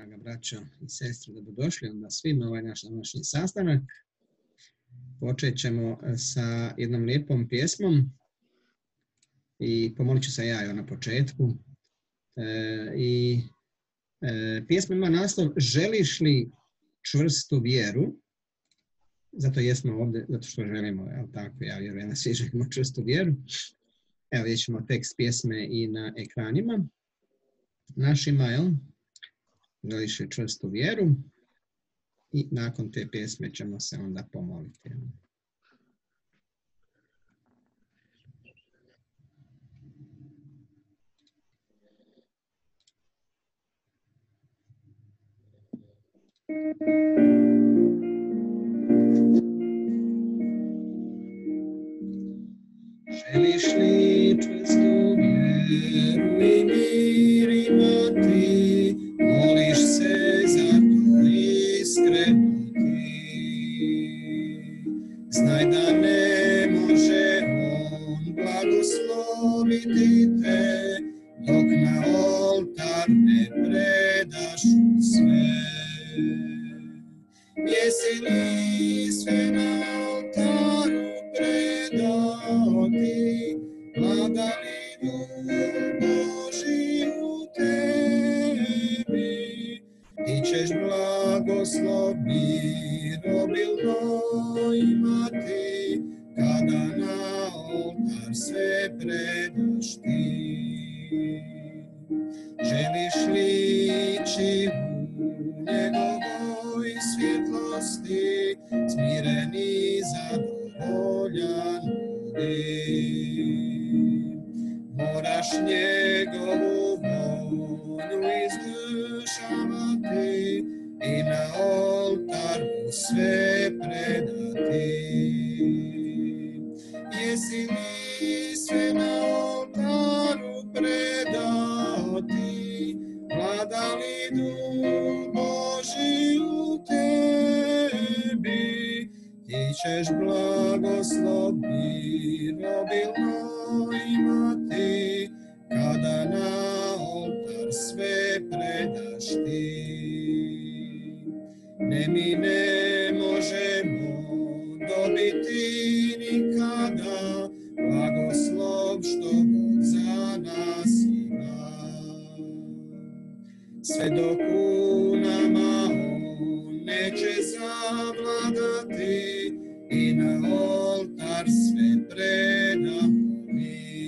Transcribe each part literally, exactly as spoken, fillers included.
Draga braćo i sestre, dobrodošli onda svima ovaj naš današnji sastanak. Počet ćemo sa jednom lijepom pjesmom i pomolit ću se ja na početku. E, I e, pjesma ima naslov Želiš li čvrstu vjeru? Zato jesmo ovdje, zato što želimo, jel tako, ja vjerujem da svi želimo čvrstu vjeru. Evo vidjet ćemo tekst pjesme i na ekranima našima, jel? Želiš li čvrstu vjeru? I nakon te pjesme ćemo se onda pomoliti. Želiš li čvrstu vjeru i mir imati, moliš se za to iskreno ti. Znaj da ne može on blagosloviti te, dok na oltar ne predaš sve. Jesi li sve na oltaru predao ti, vlada li Duh Božji u tebi, ti ćeš blagoslov mirobilno imati, kada na oltar sve predaš ti. Želiš li ići u njegovoj svjetlosti, smiren i zadovoljan biti. Moraš njegovu volju izvršavati i na oltar mu sve predati. Jesi li sve na oltaru predao ti, vlada li Duh Božji u tebi, ti ćeš blagoslov mirobilno imati, kada na oltar sve predaš ti. Ne, mi ne možemo dobiti nikada blagoslov što Bog za nas ima, sve dok u nama on neće zavladati i na oltar sve predamo mi.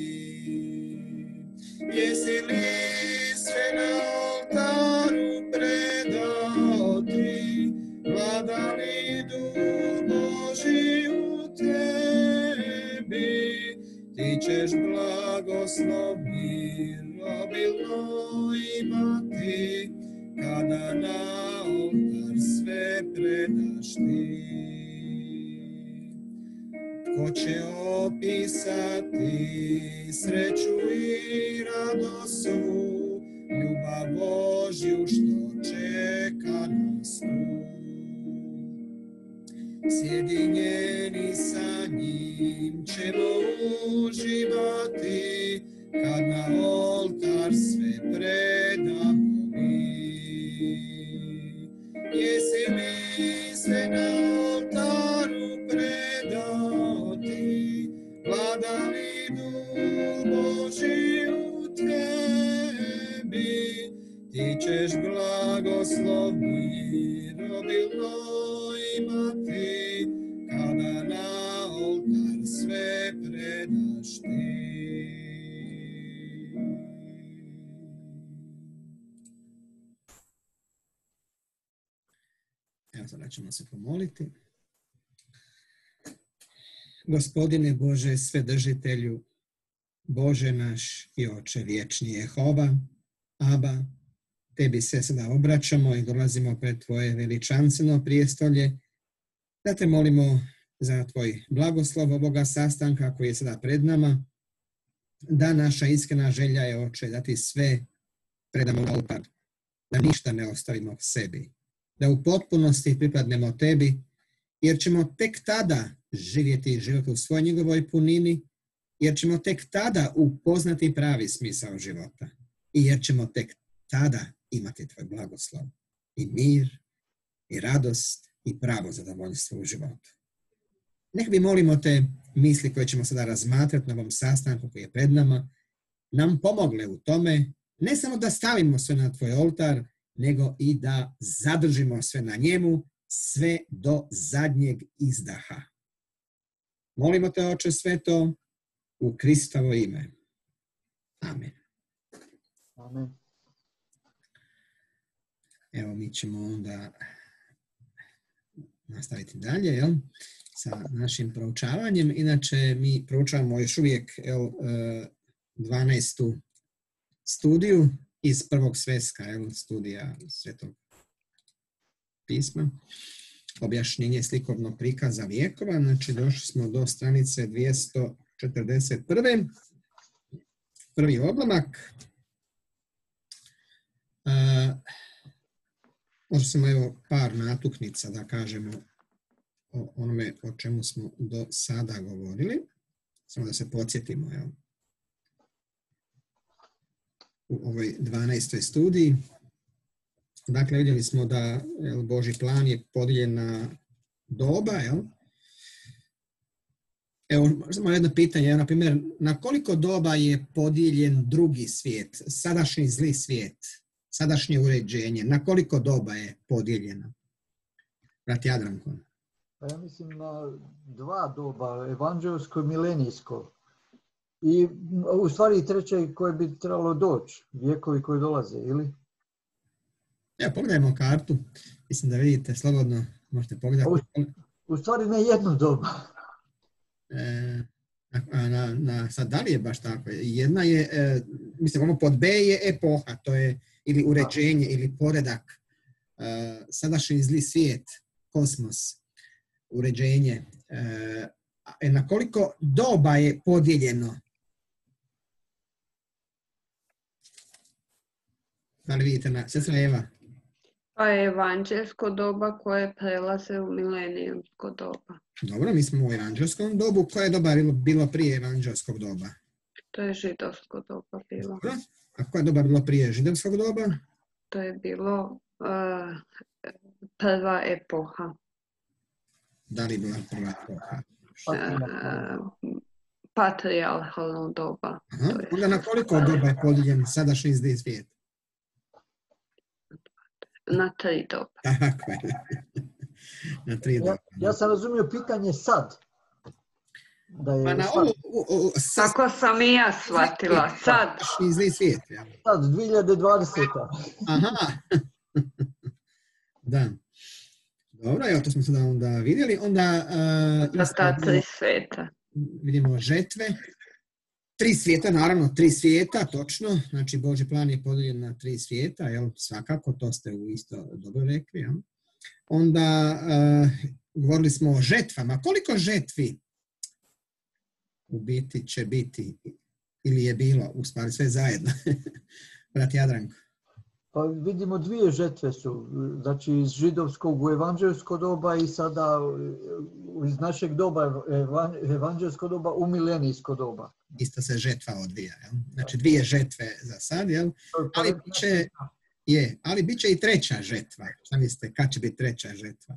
Jesi li sve na oltaru predao ti, vlada li Duh Božji u tebi, ti ćeš blagoslov mirobilno imati, kada na oltar sve predaš ti. Tko će opisati sreću i radosu, ljubav Božju što čeka nas tu. Sjedinjeni sa njim ćemo uživati, kad na oltar sve predamo mi. Jesi li sve na oltaru predao ti, vlada li Duh Božji u tebi, ti ćeš blagoslov mirobilno imati, kada na oltar sve predaš ti. Evo sada ćemo se pomoliti. Gospodine Bože Svedržitelju, Bože naš i Oče vječni Jehova, Aba, Tebi se sada obraćamo i dolazimo pred Tvoje veličanstveno prijestolje, da Te molimo za Tvoj blagoslov ovoga sastanka koji je sada pred nama, da naša iskrena želja je, Oče, da Ti sve predamo na oltar, da ništa ne ostavimo sebi, da u potpunosti pripadnemo Tebi, jer ćemo tek tada živjeti život u svoj njegovoj punini, jer ćemo tek tada upoznati pravi smisao života i jer ćemo tek tada imati Tvoj blagoslov. i mir, i radost, i pravo zadovoljstvo u životu. Nek bi, molimo te, misli koje ćemo sada razmatrati na ovom sastanku koji je pred nama, nam pomogle u tome, ne samo da stavimo sve na tvoj oltar, nego i da zadržimo sve na njemu, sve do zadnjeg izdaha. Molimo te, Oče sveto, u Kristovo ime. Amen. Amen. Evo, mi ćemo onda nastaviti dalje, jel? Sa našim proučavanjem. Inače, mi proučavamo još uvijek jel, dvanaestu studiju iz prvog sveska, jel, studija Svetog pisma. Objašnjenje slikovnog prikaza vijekova. Znači, došli smo do stranice dvjesto četrdeset prve. Prvi odlomak. Uh, možda samo evo par natuknica da kažemo o onome o čemu smo do sada govorili. Samo da se podsjetimo. Evo. U ovoj dvanaestoj studiji. Dakle, vidjeli smo da jel, Božji plan je podijeljen na doba. Jel? Evo, samo jedno pitanje. Na primjer, na koliko doba je podijeljen drugi svijet, sadašnji zli svijet, sadašnje uređenje? Na koliko doba je podijeljeno? Brat Jadranko. Ja mislim na dva doba, evanđelsko i milenijsko. I u stvari treće koje bi trebalo doći, vijekovi koji dolaze, ili? Evo, pogledajmo kartu. Mislim da vidite, slobodno možete pogledati. U, u stvari ne jedno doba. E, a, na, na, sad, da li je baš tako? Jedna je, e, mislim, ono pod B je epoha, to je ili uređenje, da. Ili poredak. E, sadašnji zli svijet, kosmos, uređenje. E, na koliko doba je podijeljeno? Da li vidite na sestra Eva? Pa je evanđelsko doba koje prelaze u milenijumsko doba. Dobro, mi smo u evanđelskom dobu. Koje doba je bilo prije evanđelskog doba? To je židovsko doba bilo. Dobro. A koje doba je bilo prije židovskog doba? To je bilo uh, prva epoha. Da li je bila prva epoha? Uh, patrijarhalno doba. Aha. Onda na koliko doba je podijeljen sadašnji zli svijet? Na tri doba. Tako je. Na tri doba. Ja, ja sam razumio pitanje sad. Da je pa na sad. ovo, o, o, sad, tako sam i ja shvatila. Sad. Sadašnji zli svijet. Ja. Sad, dvije hiljade dvadeseta. Aha. Da. Dobro, evo to smo sada onda vidjeli. Onda uh, ta tri svijeta. Vidimo žetve. Tri svijeta, naravno, tri svijeta, točno. Znači, Božji plan je podijeljen na tri svijeta, jel? Svakako, to ste u isto dobro rekli. Jel? Onda uh, govorili smo o žetvama. Koliko žetvi u biti će biti ili je bilo, u stvari sve zajedno? Brat Jadranko. Pa vidimo dvije žetve su, znači iz židovskog u evanđelsko doba i sada iz našeg doba, evanđelsko doba u milenijsko doba. Isto se žetva odvija, jel? Znači dvije žetve za sad, jel? Ali biće, je, ali bit će i treća žetva. Šta mislite, kad će biti treća žetva?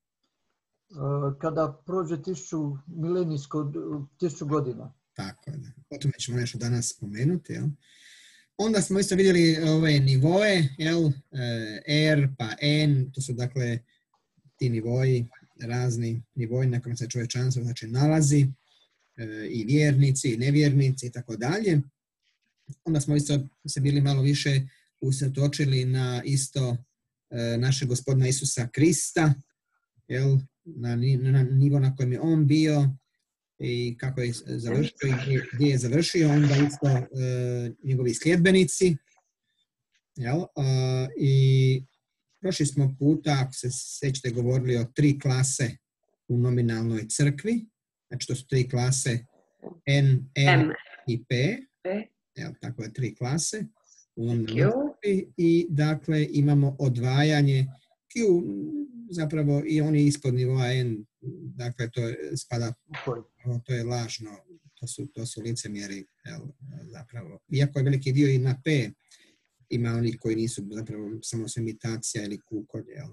Kada prođe tisuću, milenijsko, tisuću godina. Tako je, da. O tome ćemo nešto danas spomenuti, jel? Onda smo isto vidjeli ove nivoe, jel, R pa N, to su dakle ti nivoji, razni nivoji na kojem se čovječanstvo znači nalazi, i vjernici, i nevjernici i tako dalje. Onda smo isto se bili malo više usredotočili na isto našeg gospodina Isusa Krista, jel, na, na nivo na kojem je on bio, i kako je završio i gdje, gdje je završio, onda isto e, njegovi sljedbenici. Jel? E, I prošli smo puta, ako se sjećate, govorili o tri klase u nominalnoj crkvi. Znači to su tri klase N, M i P. Jel? Tako je, tri klase u nominalnoj crkvi. I dakle imamo odvajanje Q, zapravo i oni ispod nivoa N, dakle to je, spada, to je lažno, to su, to su licemjeri, jel, zapravo. Iako je veliki dio i na P, ima oni koji nisu zapravo samo su imitacija ili kukolje. Jel?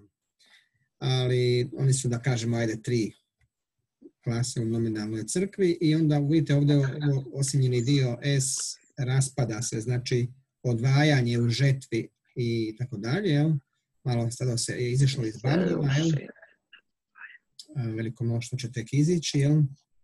Ali oni su, da kažemo, ajde, tri klase u nominalnoj crkvi i onda vidite ovdje ovo osinjeni dio S raspada se, znači odvajanje u žetvi i tako dalje, jel? Malo sada se je izišlo iz bandila, jel? Veliko mnoštvo će tek izići, jel?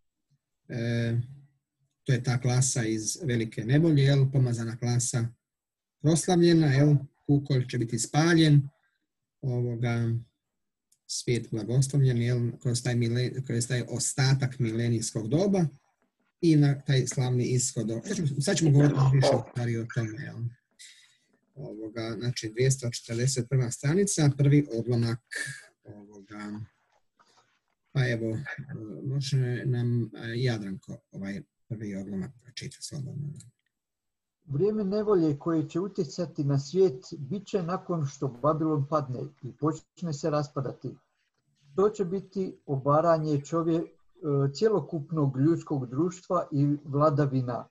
E, to je ta klasa iz velike nevolje, jel? Pomazana klasa proslavljena, jel? Kukolj će biti spaljen, ovoga, svijet blagoslovljen, jel? Kroz taj, milen, kroz taj ostatak milenijskog doba i na taj slavni ishod. Sad ćemo, sad ćemo govoriti više stvari o tome, jel? Ovoga, znači dvjesto četrdeset prva stranica, prvi odlomak ovoga. Pa evo, može nam Jadranko ovaj prvi odlomak pročitati slobodno. Vrijeme nevolje koje će utjecati na svijet bit će nakon što Babilon padne i počne se raspadati. To će biti obaranje čovjek, cjelokupnog ljudskog društva i vladavina.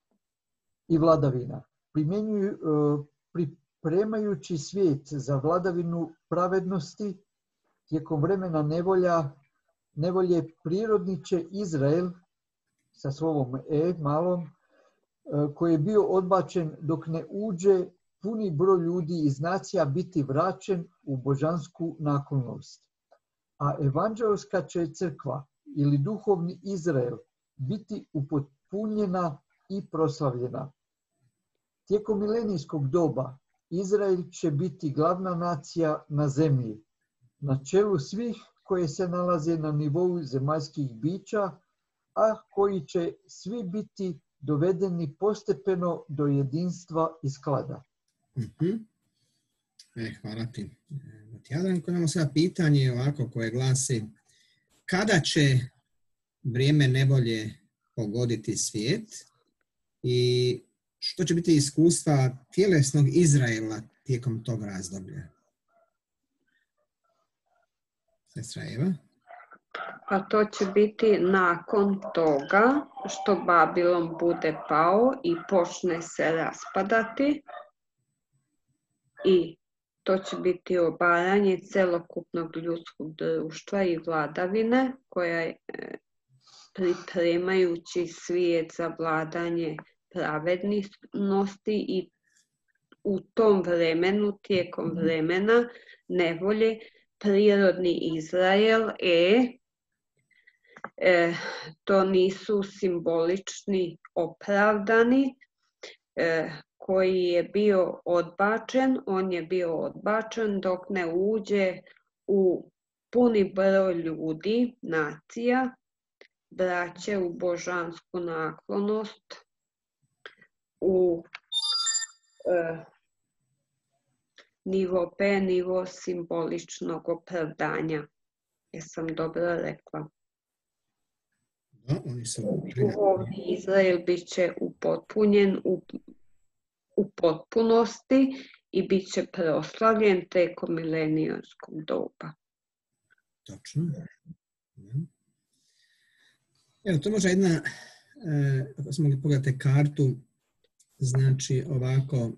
I vladavina. Primjenjuju, pripremajući svijet za vladavinu pravednosti, tijekom vremena nevolja, nevolje prirodni će Izrael sa slovom E malom, koji je bio odbačen dok ne uđe puni broj ljudi iz nacija biti vraćen u božansku naklonost. A evanđelska će crkva ili duhovni Izrael biti upotpunjena i proslavljena. Tijekom milenijskog doba Izrael će biti glavna nacija na zemlji, na čelu svih koje se nalaze na nivou zemaljskih bića, a koji će svi biti dovedeni postepeno do jedinstva i sklada. Mm-hmm. E, hvala ti. Jadranko, imamo sada pitanje ovako koje glasi: kada će vrijeme nevolje pogoditi svijet i što će biti iskustva tjelesnog Izraela tijekom tog razdoblja? Sestra Eva? A to će biti nakon toga što Babilon bude pao i počne se raspadati, i to će biti obaranje celokupnog ljudskog društva i vladavine koja je pripremajući svijet za vladanje pravednosti, i u tom vremenu, tijekom vremena nevolje, prirodni Izrael e, e to nisu simbolični opravdani, e, koji je bio odbačen, on je bio odbačen dok ne uđe u puni broj ljudi, nacija, braće u božansku naklonost, u e, nivo P, nivo simboličnog opravdanja. Jesam dobro rekla? Da, oni su... Duhovni Izrael bit će upotpunjen u, u potpunosti i bit će proslavljen tijekom milenijskog doba. Točno. Evo, to može jedna, e, ako smo mogli pogledati kartu, znači ovako,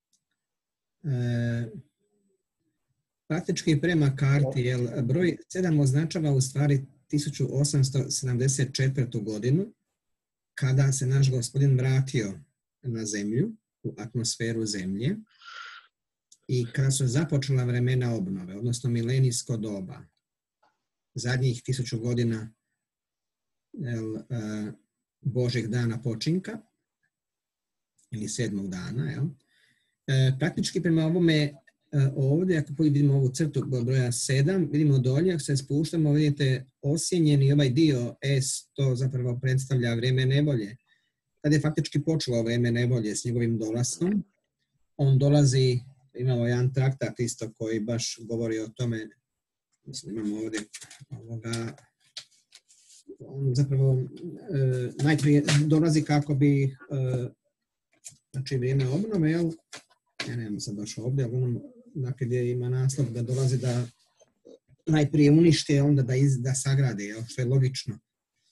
e, praktički prema karti, jel, broj sedam označava u stvari tisuću osamsto sedamdeset četvrtu godinu, kada se naš Gospodin vratio na zemlju, u atmosferu zemlje, i kada su započela vremena obnove, odnosno milenijsko doba, zadnjih tisuću godina jel, uh, Božjeg dana počinka, ili sedmog dana. Jel? E, praktički prema ovome ovdje, ako vidimo ovu crtu broja sedam, vidimo dolje, ako se spuštamo, vidite osjenjeni ovaj dio S, to zapravo predstavlja vrijeme nevolje. Kad je faktički počelo vrijeme nevolje s njegovim dolaskom, on dolazi, imamo jedan traktat isto koji baš govori o tome, mislim, imamo ovdje ovoga, on zapravo e, najprije dolazi kako bi e, znači vrijeme obnove, jel? Ja nemam sad baš ovdje, ali ono, dakle, gdje ima naslov da dolazi da najprije unište, onda da, iz, da sagrade, jel? Što je logično.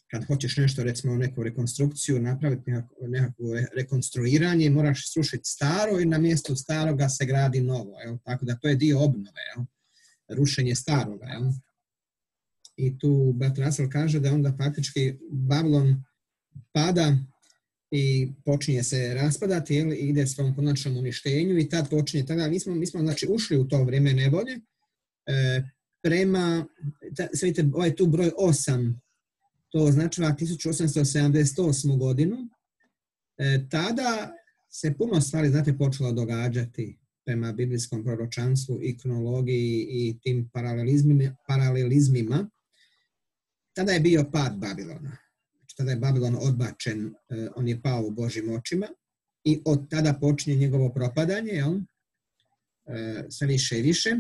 kad hoćeš nešto, recimo neku rekonstrukciju, napraviti nekako rekonstruiranje, moraš srušiti staro i na mjestu staroga se gradi novo. Jel? Tako da to je dio obnove, jel? Rušenje staroga. Jel? I tu brat Russell kaže da onda faktički Babilon pada i počinje se raspadati, jel? I ide svom konačnom uništenju i tad počinje. Tada mi smo, mi smo znači, ušli u to vrijeme nevolje. E, prema, ta, vidite, ovaj tu broj osam, to označava tisuću osamsto sedamdeset osmu godinu. E, tada se puno stvari, znate, počelo događati prema biblijskom proročanstvu i kronologiji i tim paralelizmima. paralelizmima. Tada je bio pad Babilona. Znači, tada je Babilon odbačen, e, on je pao u Božjim očima i od tada počinje njegovo propadanje, jel? E, sve više i više.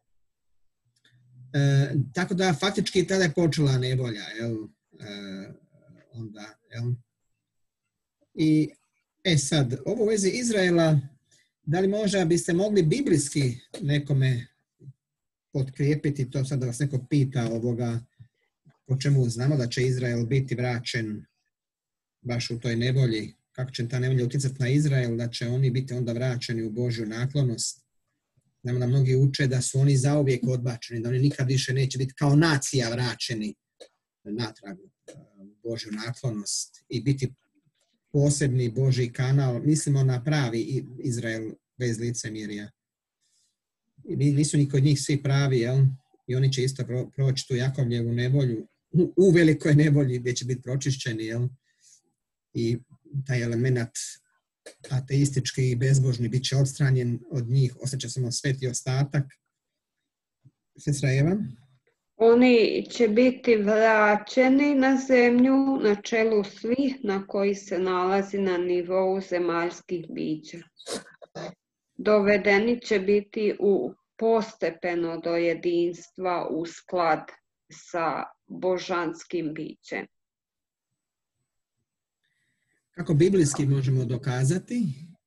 E, tako da faktički tada je počela nevolja, jel? E, onda, jel? I e sad, ovo u vezi Izraela, da li možda biste mogli biblijski nekome potkrijepiti to, sad da vas neko pita ovoga, po čemu znamo da će Izrael biti vraćen baš u toj nevolji, kako će ta nevolja utjecati na Izrael, da će oni biti onda vraćeni u Božju naklonost. Znamo da mnogi uče da su oni zauvijek odbačeni, da oni nikad više neće biti kao nacija vraćeni natrag u Božju naklonost i biti posebni Božji kanal. Mislimo na pravi Izrael bez licemjerja. Nisu ni kod njih svi pravi, jel? I oni će isto proći tu Jakovljevu nevolju, u, u velikoj nevolji gdje će biti pročišćeni, jel? I taj element ateistički i bezbožni bit će odstranjen od njih, ostaće samo sveti ostatak. Sestra Eva? Oni će biti vraćeni na zemlju na čelu svih na koji se nalazi na nivou zemaljskih bića. Dovedeni će biti u postepeno do jedinstva u sklad sa božanskim bićem. Kako biblijski možemo dokazati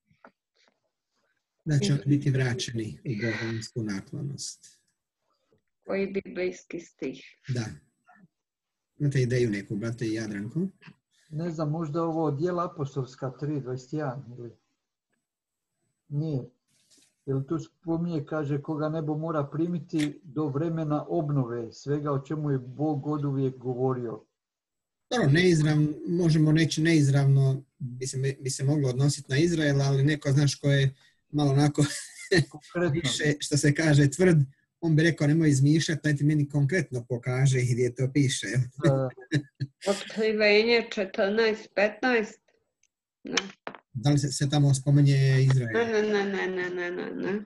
da će oni biti vraćeni u božansku naklonost? Koji biblijski stih? Da. Imate ideju neku, brate i Jadranko? Ne znam, možda ovo Djela apostolska tri dvadeset jedan ili... Nije. Jer tu spominje, kaže, koga nebo mora primiti do vremena obnove svega o čemu je Bog oduvijek govorio. Dobro, neizravno, možemo reći neizravno, bi se, bi se moglo odnositi na Izrael, ali neko, znaš, ko je malo onako više, što se kaže, tvrd, on bi rekao, nemoj izmišljati, daj ti meni konkretno pokaže gdje to piše. Otkrivenje četrnaest petnaest. Ne. Da li se, se tamo spomenje Izrael? Ne, ne, ne, ne, ne, ne, ne.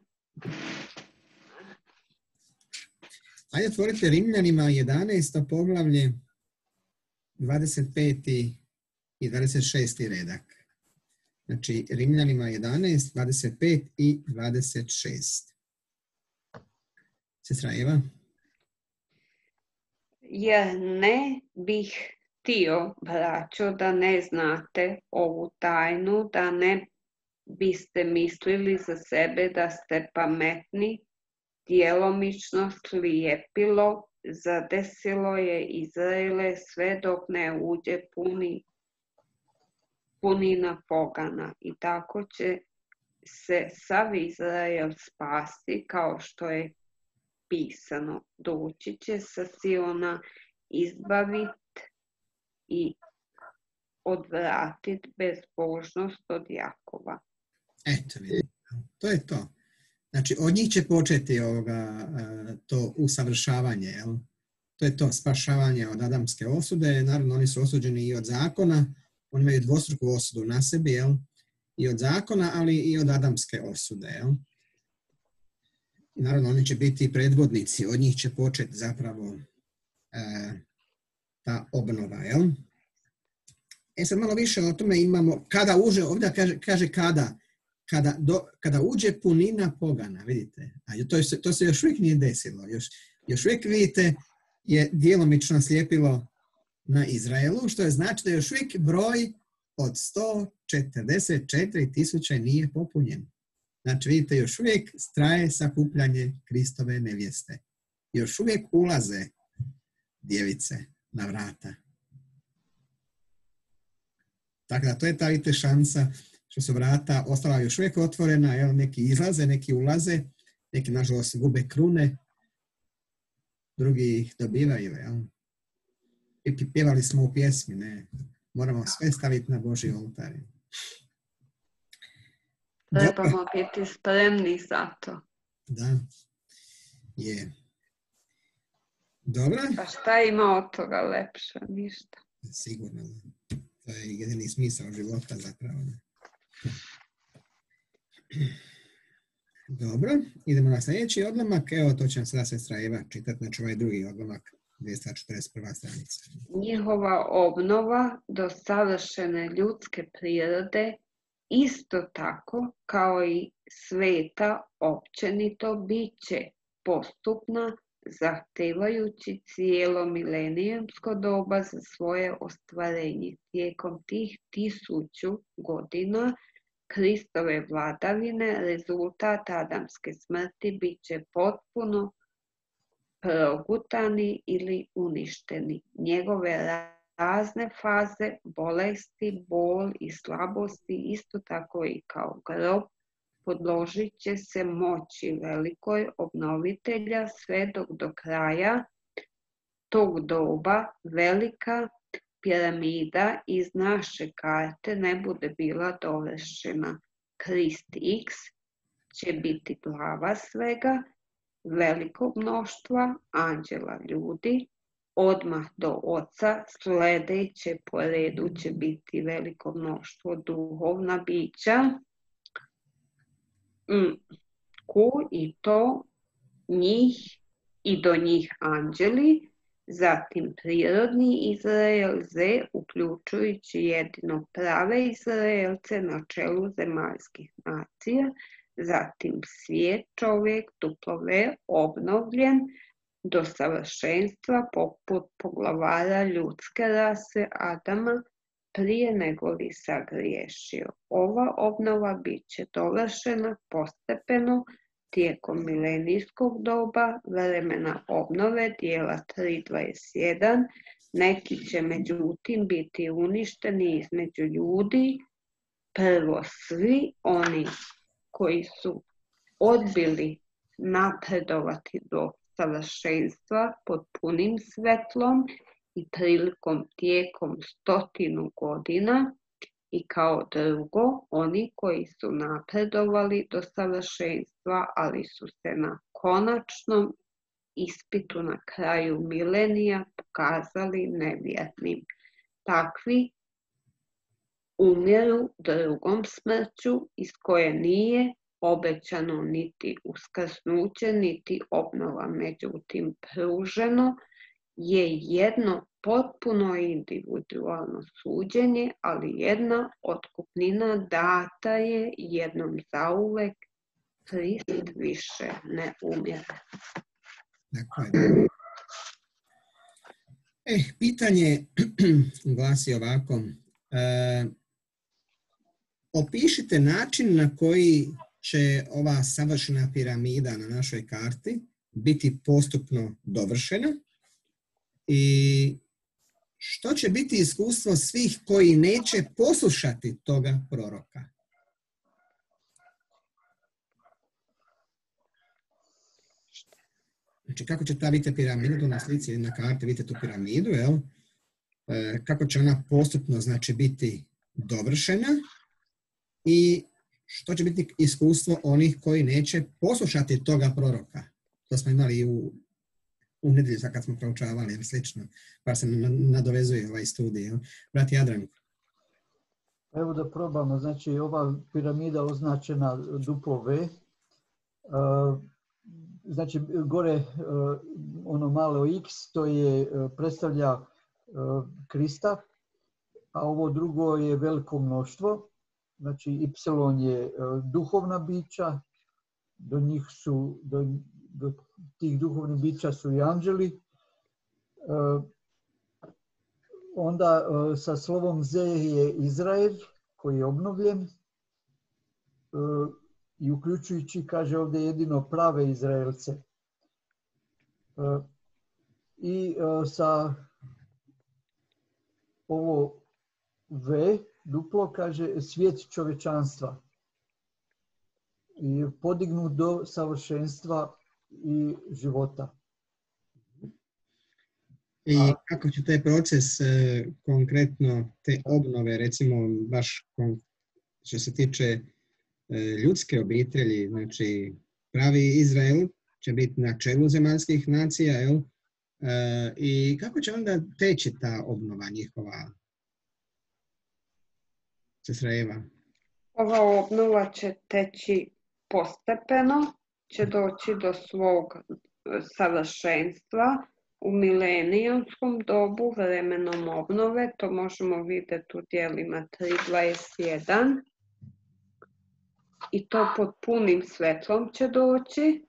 Ajde, otvorite Rimljanima jedanaesto poglavlje, dvadeset peti i dvadeset šesti redak. Znači, Rimljanima jedanaest, dvadeset pet i dvadeset šest. Sestra Eva? Jer ne bih htio, braćo, da ne znate ovu tajnu, da ne biste mislili za sebe da ste pametni, djelomično slijepilo, zadesilo je Izraele sve dok ne uđe puni, punina pogana. I tako će se sav Izrael spasti, kao što je pisano. Doći će sa Siona izbaviti i odvratiti bezbožnost od Jakova. Eto, vidite, to je to. Znači, od njih će početi ovoga, to usavršavanje, jel? To je to, spašavanje od adamske osude. Naravno, oni su osuđeni i od zakona, oni imaju dvostruku osudu na sebi, jel? I od zakona, ali i od adamske osude, jel? I naravno, oni će biti predvodnici, od njih će početi zapravo e, ta obnova, jel? E sad malo više o tome imamo, kada uđe, ovdje kaže, kaže kada, kada, do, kada uđe punina pogana, vidite, a to, je, to se još uvijek nije desilo, još, još uvijek vidite je djelomično slijepilo na Izraelu, što je znači da još uvijek broj od sto četrdeset četiri tisuće nije popunjen. Znači vidite, još uvijek traje sakupljanje Kristove nevjeste. Još uvijek ulaze djevice na vrata. Tako da to je ta vidite šansa što su vrata ostala još uvijek otvorena, jel, neki izlaze, neki ulaze, neki nažalost gube krune, drugi ih dobivaju. Jel. I pjevali smo u pjesmi, ne, moramo sve staviti na Božji oltar. Trebamo biti spremni za to. Da, je. Dobro. A šta ima od toga lepše? Ništa. Sigurno. To je jedini smisao života zapravo. Dobro, idemo na sljedeći odlomak. Evo, to će nam sada sestra Eva čitati, znači ovaj drugi odlomak, dvjesto četrdeset prva stranica. Njihova obnova do savršene ljudske prirode isto tako kao i sveta općenito biće postupna, zahtevajući cijelo milenijumsko doba za svoje ostvarenje. Tijekom tih tisuću godina Kristove vladavine rezultat adamske smrti bit će potpuno progutani ili uništeni. Njegove razne faze, bolesti, bol i slabosti, isto tako i kao grob, podložit će se moći velikoj obnovitelja sve dok do kraja tog doba velika piramida iz naše karte ne bude bila dovršena. Krist X će biti glava svega, velikog mnoštva anđela ljudi, odmah do oca, sljedeće po redu će biti veliko mnoštvo duhovna bića, ku i to njih i do njih anđeli, zatim prirodni Izrael Z, uključujući jedino prave Izraelce na čelu zemaljskih nacija, zatim svijet čovjek duplove obnovljen do savršenstva poput poglavara ljudske rase Adama prije nego li sagriješio. Ova obnova bit će dovršena postepeno tijekom milenijskog doba, vremena obnove, dijela tri dvadeset jedan. Neki će međutim biti uništeni između ljudi, prvo svi oni koji su odbili napredovati do savršenstva pod punim svetlom i prilikom tijekom stotinu godina, i kao drugo, oni koji su napredovali do savršenstva, ali su se na konačnom ispitu na kraju milenija pokazali nevjernim. Takvi umiru drugom smrću iz koje nije obećano niti uskrsnuće, niti obnova. Međutim, pruženo je jedno potpuno individualno suđenje, ali jedna otkupnina data je jednom zauvek, Krist više ne umire. Dakle, e, pitanje glasi ovako. E, opišite način na koji će ova savršena piramida na našoj karti biti postupno dovršena i što će biti iskustvo svih koji neće poslušati toga proroka. Znači, kako će ta vidite piramida, tu na slici na karti vidite tu piramidu, jel? E, kako će ona postupno, znači, biti dovršena i što će biti iskustvo onih koji neće poslušati toga proroka. To smo imali u, u nedjelju, kad smo proučavali, ili slično, pa se nadovezuje ovaj studij. Jel? Brat Jadran. Evo da probamo, znači ova piramida označena duplo V, uh, znači gore uh, ono malo X, to je, uh, predstavlja uh, Krista, a ovo drugo je veliko mnoštvo, znači Y je uh, duhovna bića, do njih su, do, do tih duhovnih bića su i anđeli. Uh, onda uh, sa slovom Z je Izrael koji je obnovljen uh, i uključujući, kaže ovdje, jedino prave Izraelce. Uh, I uh, sa ovo V, duplo, kaže svijet čovječanstva. I podignut do savršenstva i života. I kako će taj proces e, konkretno te obnove, recimo baš kon, što se tiče e, ljudske obitelji, znači pravi Izrael će biti na čelu zemaljskih nacija, jel? E, i kako će onda teći ta obnova njihova? Sestra Eva. Ova obnova će teći postepeno, će doći do svog savršenstva u milenijumskom dobu, vremenom obnove. To možemo vidjeti u dijelima tri dvadeset jedan. I to pod punim svetlom će doći.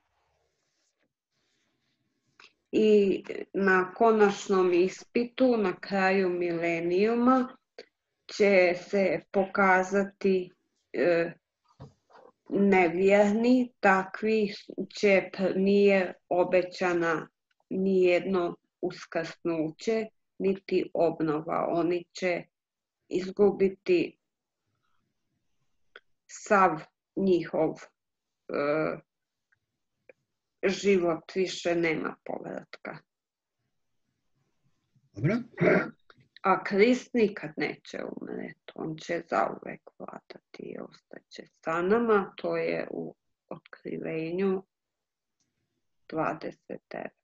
I na konačnom ispitu, na kraju milenijuma, će se pokazati e, nevjerni, takvi će nije obećana nijedno uskrsnuće, niti obnova. Oni će izgubiti sav njihov e, život, više nema povratka. Dobro. A Krist nikad neće umreti, on će zauvek vladati i ostaće sa nama, to je u Otkrivenju dvadeset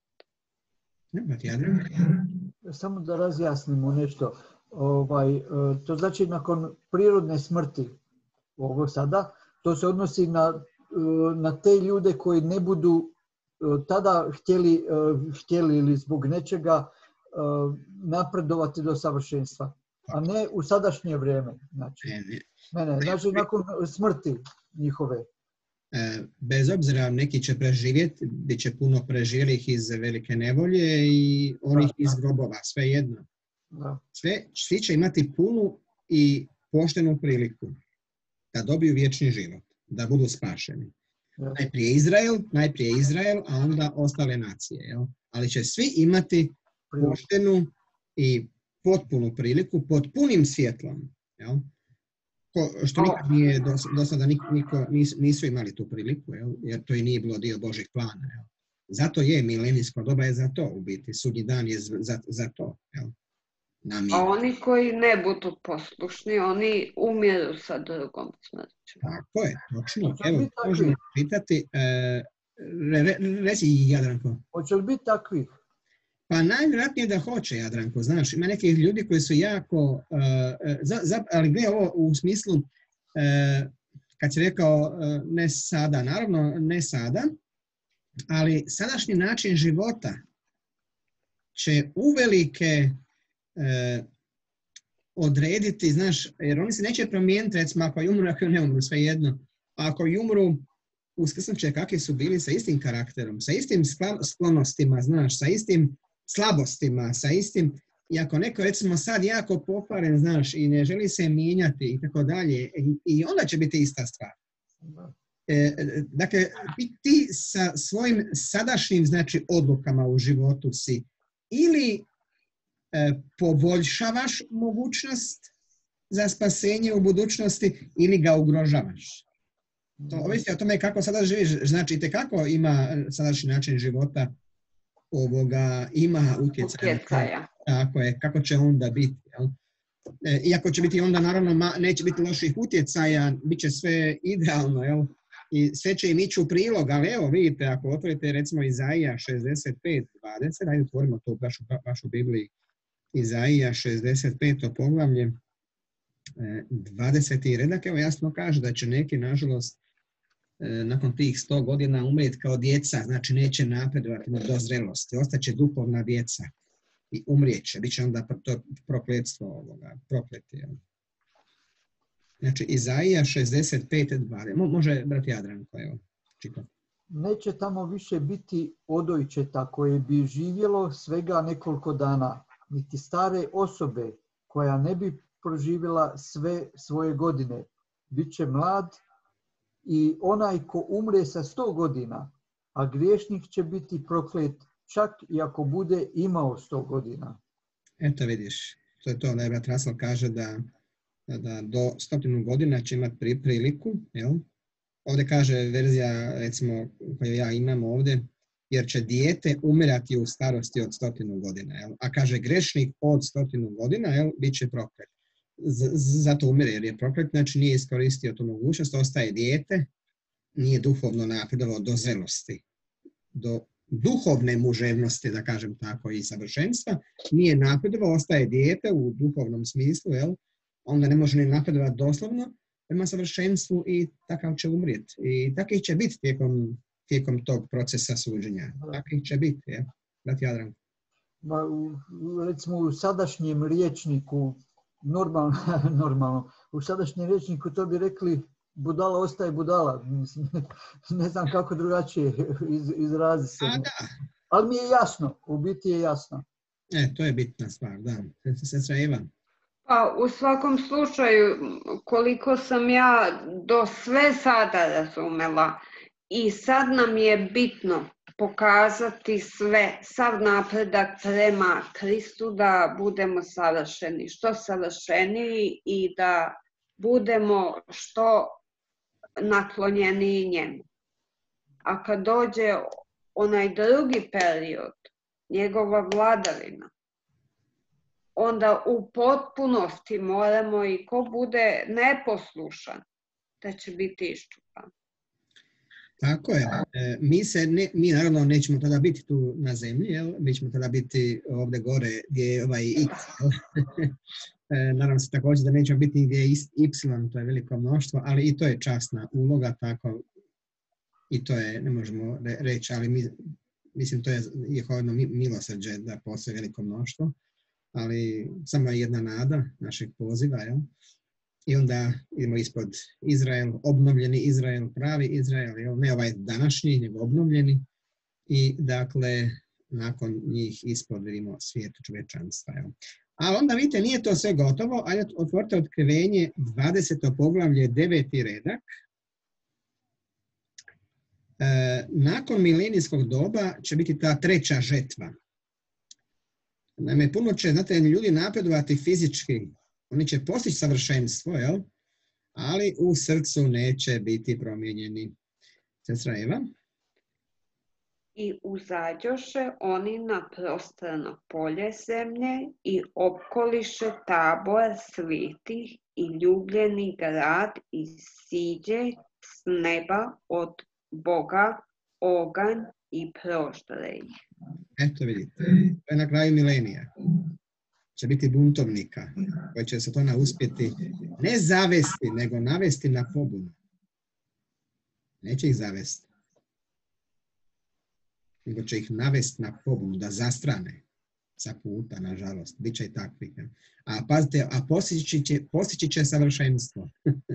devet. Samo da razjasnimo nešto. Ovaj, to znači nakon prirodne smrti, ovo sada, to se odnosi na, na te ljude koji ne budu tada htjeli, htjeli ili zbog nečega napredovati do savršenstva, a ne u sadašnje vrijeme. Znači, ne, ne, znači nakon smrti njihove. Bez obzira, neki će preživjeti, bit će puno preživjelih iz velike nevolje i onih da, iz grobova, sve jedno. Da. Sve, svi će imati punu i poštenu priliku da dobiju vječni život, da budu spašeni. Da. Najprije Izrael, najprije Izrael, a onda ostale nacije. Jel? Ali će svi imati poštenu i potpunu priliku pod punim svjetlom. Jel? Ko, što nikad nije, do, do sada niko, nis, nisu imali tu priliku, jel? Jer to i nije bilo dio Božih plana. Jel? Zato je milenijsko doba je za to u biti. Sudnji dan je za, za to. Jel? A oni koji ne budu poslušni, oni umiru sa drugom smrću. Tako je, točno. Evo, možemo pitati. E, re, re, reci, Jadranko. Hoće li biti takvih? Pa najvjerojatnije da hoće, Jadranko, znaš, ima nekih ljudi koji su jako, uh, za, za, ali gdje ovo u smislu, uh, kad si rekao uh, ne sada, naravno ne sada, ali sadašnji način života će uvelike uh, odrediti, znaš, jer oni se neće promijeniti, recimo ako i umru, ako ne umru, svejedno. Ako i umru, uskrsnut će kakvi su bili sa istim karakterom, sa istim sklonostima, znaš, sa istim slabostima, sa istim, i ako neko recimo sad jako pokvaren, znaš, i ne želi se mijenjati i tako dalje, i onda će biti ista stvar. E, dakle, ti sa svojim sadašnjim, znači, odlukama u životu si ili e, poboljšavaš mogućnost za spasenje u budućnosti ili ga ugrožavaš. To ovisi o tome kako sada živiš, znači itekako ima sadašnji način života ovoga, ima utjecaja. Utjecaja. Tako je, kako će onda biti. Jel? E, iako će biti onda, naravno, ma, neće biti loših utjecaja, bit će sve idealno, jel? I sve će im ići u prilog, ali evo, vidite, ako otvorite recimo Izaija šezdeset pet dvadeset, ajde otvorimo to baš u vašu Bibliji, Izaija šezdeset peto poglavlje, dvadeseti redak, evo jasno kaže da će neki, nažalost, nakon tih sto godina umrijeti kao djeca, znači neće napredovati do zrelosti, ostaće duhovna djeca i umrijeće, bit će onda to prokletstvo ovoga, prokleti. Znači, Izaija šezdeset pet dvadeset, može brat Jadranko, evo, čitam. Neće tamo više biti odojčeta koje bi živjelo svega nekoliko dana, niti stare osobe koja ne bi proživjela sve svoje godine. Biće mlad i onaj ko umre sa sto godina, a griješnik će biti proklet čak i ako bude imao sto godina. Eto vidiš, to je to da je brat Russell kaže da da do stotinu godina će imati priliku, jel? Ovdje kaže verzija, recimo, koju ja imam ovdje, jer će dijete umirati u starosti od stotinu godina. Jel? A kaže grešnik od stotinu godina, jel, bit će proklet. Z- zato umire jer je proklet, znači nije iskoristio tu mogućnost, ostaje dijete, nije duhovno napredovao do zrelosti, do duhovne muževnosti, da kažem tako, i savršenstva, nije napredovao, ostaje dijete u duhovnom smislu, jel? Onda ne može ni napredovati doslovno prema savršenstvu i takav će umrijeti. I takih će biti tijekom, tijekom tog procesa suđenja. Takih će biti, jel? Brat Jadran. Ma, u, recimo u sadašnjem riječniku, normalno, normalno, u sadašnjem riječniku to bi rekli budala ostaje budala. Mislim, ne znam kako drugačije iz, izrazi se. A, da. Ali mi je jasno, u biti je jasno. E, to je bitna stvar, da. Sestra Eva. Pa u svakom slučaju, koliko sam ja do sve sada razumela, i sad nam je bitno pokazati sve, sav napredak prema Kristu, da budemo savršeni, što savršeniji i da budemo što naklonjeniji njemu. A kad dođe onaj drugi period, njegova vladavina, onda u potpunosti moramo i ko bude neposlušan, da će biti iščupan. Tako je. E, mi, se ne, mi naravno nećemo tada biti tu na zemlji, jel? Mi ćemo tada biti ovdje gore gdje je ovaj X. e, naravno se također da nećemo biti gdje je Y, to je veliko mnoštvo, ali i to je časna uloga, tako i to je, ne možemo reći, ali mi, mislim to je Jehovino milosrđe da postoji veliko mnoštvo, ali samo je jedna nada našeg poziva, jel? I onda idemo ispod Izrael, obnovljeni Izrael, pravi Izrael, jel? Ne ovaj današnji, nego obnovljeni. I dakle, nakon njih ispod vidimo svijet čovječanstva. Jel? A onda vidite, nije to sve gotovo, ajde otvorite Otkrivenje, dvadeseto poglavlje, deveti redak. E, nakon milenijskog doba će biti ta treća žetva. Naime, puno će, znate, ljudi napredovati fizički, oni će postići savršenstvo, jel? Ali u srcu neće biti promijenjeni. Sestra Eva? I uzađoše oni na prostrano polje zemlje i opkoliše tabor svitih i ljubljeni grad i siđe s neba od Boga oganj i proždre ih. Eto vidite, to je na kraju milenija. Će biti buntovnika koji će se to uspjeti ne zavesti, nego navesti na pobunu. Neće ih zavesti, nego će ih navesti na pobunu, da zastrane sa puta, nažalost. Biće i takvih. A pazite, a postići će, postići će savršenstvo.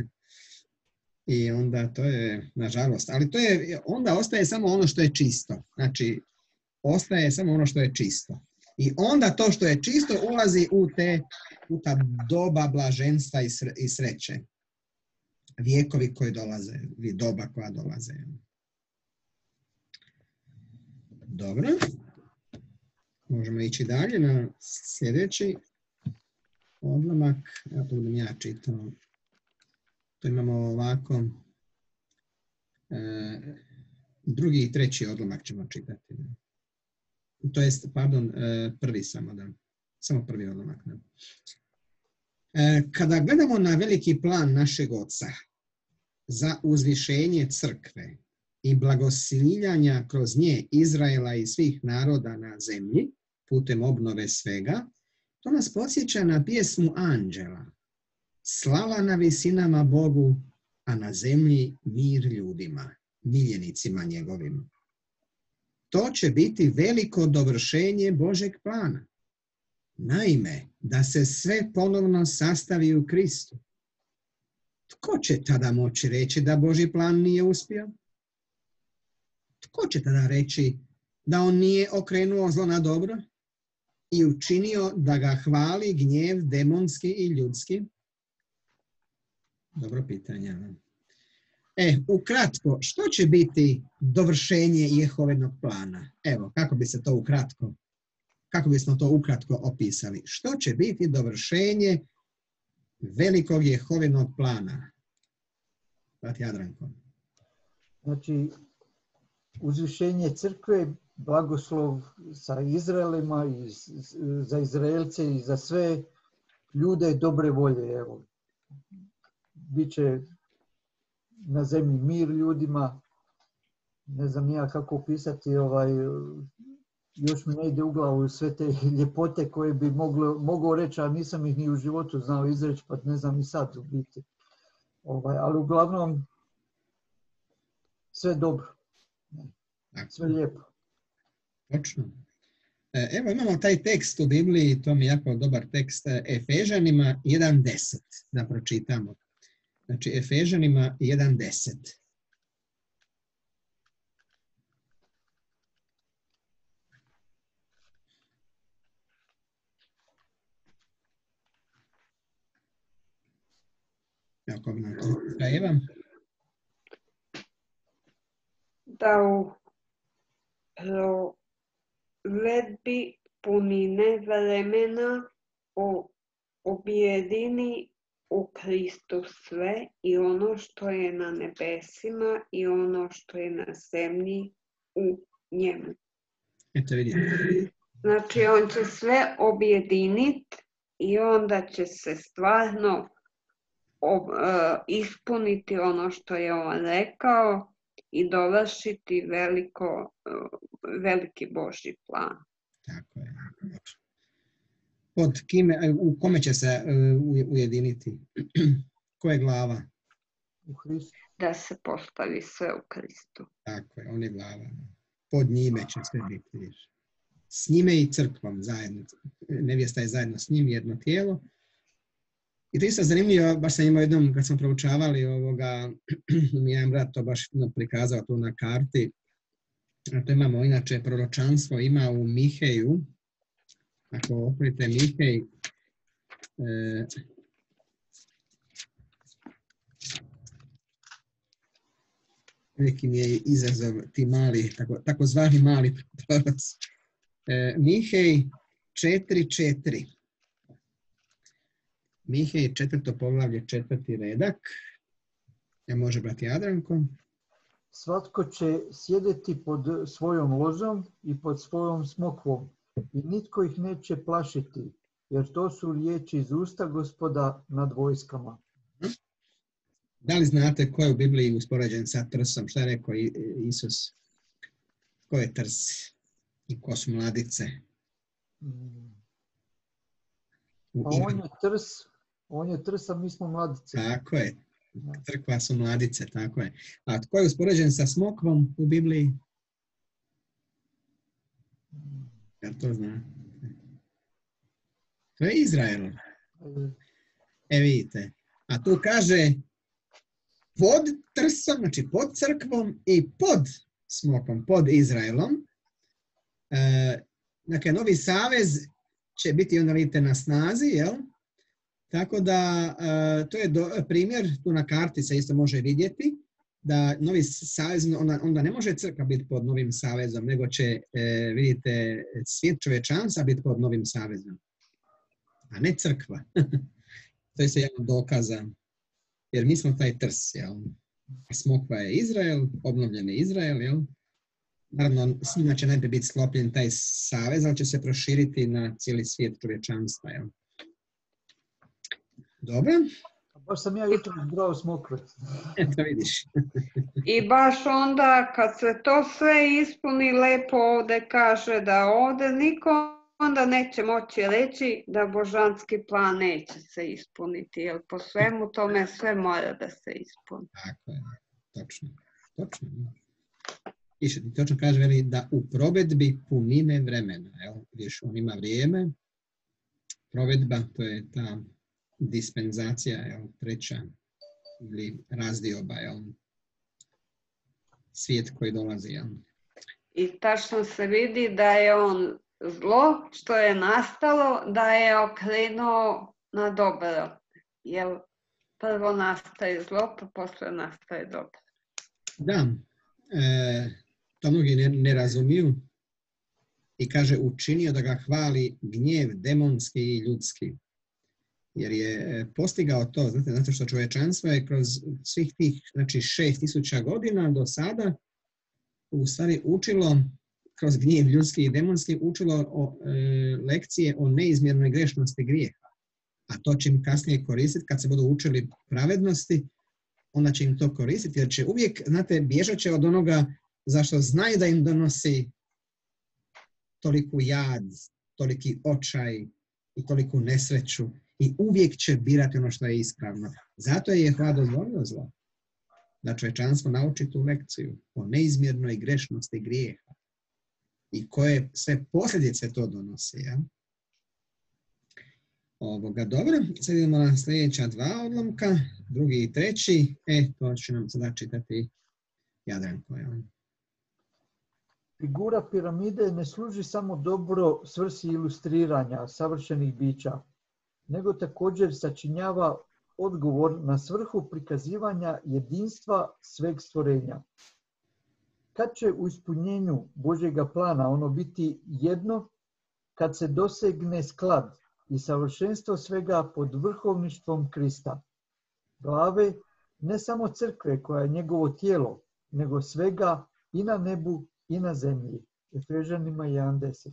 I onda to je, nažalost, ali to je, onda ostaje samo ono što je čisto. Znači, ostaje samo ono što je čisto. I onda to što je čisto ulazi u, te, u ta doba blaženstva i, sre, i sreće. Vijekovi koji dolaze, doba koja dolaze. Dobro. Možemo ići dalje na sljedeći odlomak. Ja to budem ja čitao. To imamo ovako. E, drugi i treći odlomak ćemo čitati. To jest, pardon, prvi samo, da. Samo prvi odlomak. Da. Kada gledamo na veliki plan našeg Oca za uzvišenje crkve i blagosiljanja kroz nje Izraela i svih naroda na zemlji, putem obnove svega, to nas podsjeća na pjesmu anđela. Slava na visinama Bogu, a na zemlji mir ljudima, miljenicima njegovim. To će biti veliko dovršenje Božeg plana. Naime, da se sve ponovno sastavi u Kristu. Tko će tada moći reći da Božji plan nije uspio? Tko će tada reći da on nije okrenuo zlo na dobro i učinio da ga hvali gnjev demonski i ljudski? Dobro pitanje. E, ukratko, što će biti dovršenje Jehovinog plana? Evo, kako bi se to ukratko, kako bismo to ukratko opisali? Što će biti dovršenje velikog Jehovinog plana. Brat Jadranko. Znači, uzvišenje crkve, blagoslov sa Izraelima i za Izraelce i za sve ljude dobre volje. Evo. Biće na zemlji mir ljudima. Ne znam ja kako opisati, ovaj, još mi ne ide u glavu sve te ljepote koje bi moglo, mogao reći, a nisam ih ni u životu znao izreći, pa ne znam i sad u biti. Ovaj, ali uglavnom sve dobro. Sve lijepo. Točno. Evo imamo taj tekst u Bibliji, to mi je jako dobar tekst, Efežanima jedan deset, da pročitamo. Znači, Efežanima jedan deset. Jako bi nam to Eva. Da u provedbi punine vremena objedini u Kristu sve i ono što je na nebesima i ono što je na zemlji u njemu. Eto vidite. Znači on će sve objediniti i onda će se stvarno ob, uh, ispuniti ono što je on rekao i dovršiti veliko, uh, veliki Božji plan. Tako je. Pod kime, u kome će se uh, ujediniti? Ko je glava? U Hristu. Da se postavi sve u Kristu. Tako je, on je glava. Pod njime će sve biti. S njime i crkvom zajedno. Nevjesta je zajedno s njim, jedno tijelo. I to je isto zanimljivo, baš sam imao jednom, kad smo proučavali ovoga, mi jedan brat to baš prikazao tu na karti. A to imamo, inače, proročanstvo ima u Miheju. Ako otvorite Mihej, e, neki mi je izazov ti mali, tako, takozvani mali proroci. E, Mihej četiri četiri. Mihej četvrto poglavlje, četvrti redak. Ja može brati Jadranko. Svatko će sjedeti pod svojom lozom i pod svojom smokvom i nitko ih neće plašiti, jer to su riječi iz usta Gospoda nad vojskama. Da li znate ko je u Bibliji uspoređen sa trsom? Šta je rekao Isus? Ko je trs i ko su mladice? Pa on je trs, on je trs, a mi smo mladice. Tako je. Crkva su mladice, tako je. A tko je uspoređen sa smokvom u Bibliji? Ja to znam. To je Izrael. E vidite. A tu kaže pod trsom, znači pod crkvom i pod smokom, pod Izraelom. E, dakle, novi savez će biti onda vidite na snazi, jel? Tako da uh, to je do, primjer, tu na karti se isto može vidjeti, da novi savez, onda, onda ne može crkva biti pod novim savezom, nego će, e, vidite, svijet čovječanstva biti pod novim savezom, a ne crkva. To je se jedan dokaza, jer mi smo taj trs, jel? Smokva je Izrael, obnovljen je Izrael, jel? Naravno, s njima će najprije biti sklopljen taj savez, ali će se proširiti na cijeli svijet čovječanstva, jel? Dobro. Baš sam ja jutro zbrao smokve. Eto vidiš. I baš onda kad se to sve ispuni, lepo ovdje kaže da ovdje niko onda neće moći reći da božanski plan neće se ispuniti, jer po svemu tome sve mora da se ispuni. Tako je, točno. Točno. Piše ti točno kaže veli, da u provedbi punine vremena. Evo, vidiš, on ima vrijeme. Provedba, to je ta dispenzacija, jel, treća ili razdioba, jel, svijet koji dolazi. Jel. I tačno se vidi da je on zlo što je nastalo, da je okrenuo na dobro. Jer prvo nastaje zlo, pa posle nastaje dobro. Da, e, to mnogi ne, ne razumiju i kaže učinio da ga hvali gnjev demonski i ljudski. jer je postigao to, znate, zato što čovječanstvo je kroz svih tih, znači, šest tisuća godina do sada u stvari učilo, kroz gnjev ljudski i demonski, učilo o, e, lekcije o neizmjernoj grešnosti grijeha. A to će im kasnije koristiti kad se budu učili pravednosti, onda će im to koristiti, jer će uvijek, znate, bježat će od onoga zašto znaju da im donosi toliku jad, toliki očaj i toliku nesreću i uvijek će birati ono što je ispravno. Zato je Jehova dozvolio zlo. Da čovječanstvo nauči tu lekciju o neizmjernoj grešnosti grijeha i koje sve posljedice to donosi. Ja? Ovoga, dobro, sad idemo na sljedeća dva odlomka, drugi i treći. E, to će nam sada čitati Jadranko. Ja? Figura piramide ne služi samo dobro svrsi ilustriranja savršenih bića, nego također sačinjava odgovor na svrhu prikazivanja jedinstva sveg stvorenja. Kad će u ispunjenju Božjega plana ono biti jedno, kad se dosegne sklad i savršenstvo svega pod vrhovništvom Krista, glave ne samo crkve koja je njegovo tijelo, nego svega i na nebu i na zemlji. Efežanima jedan deset.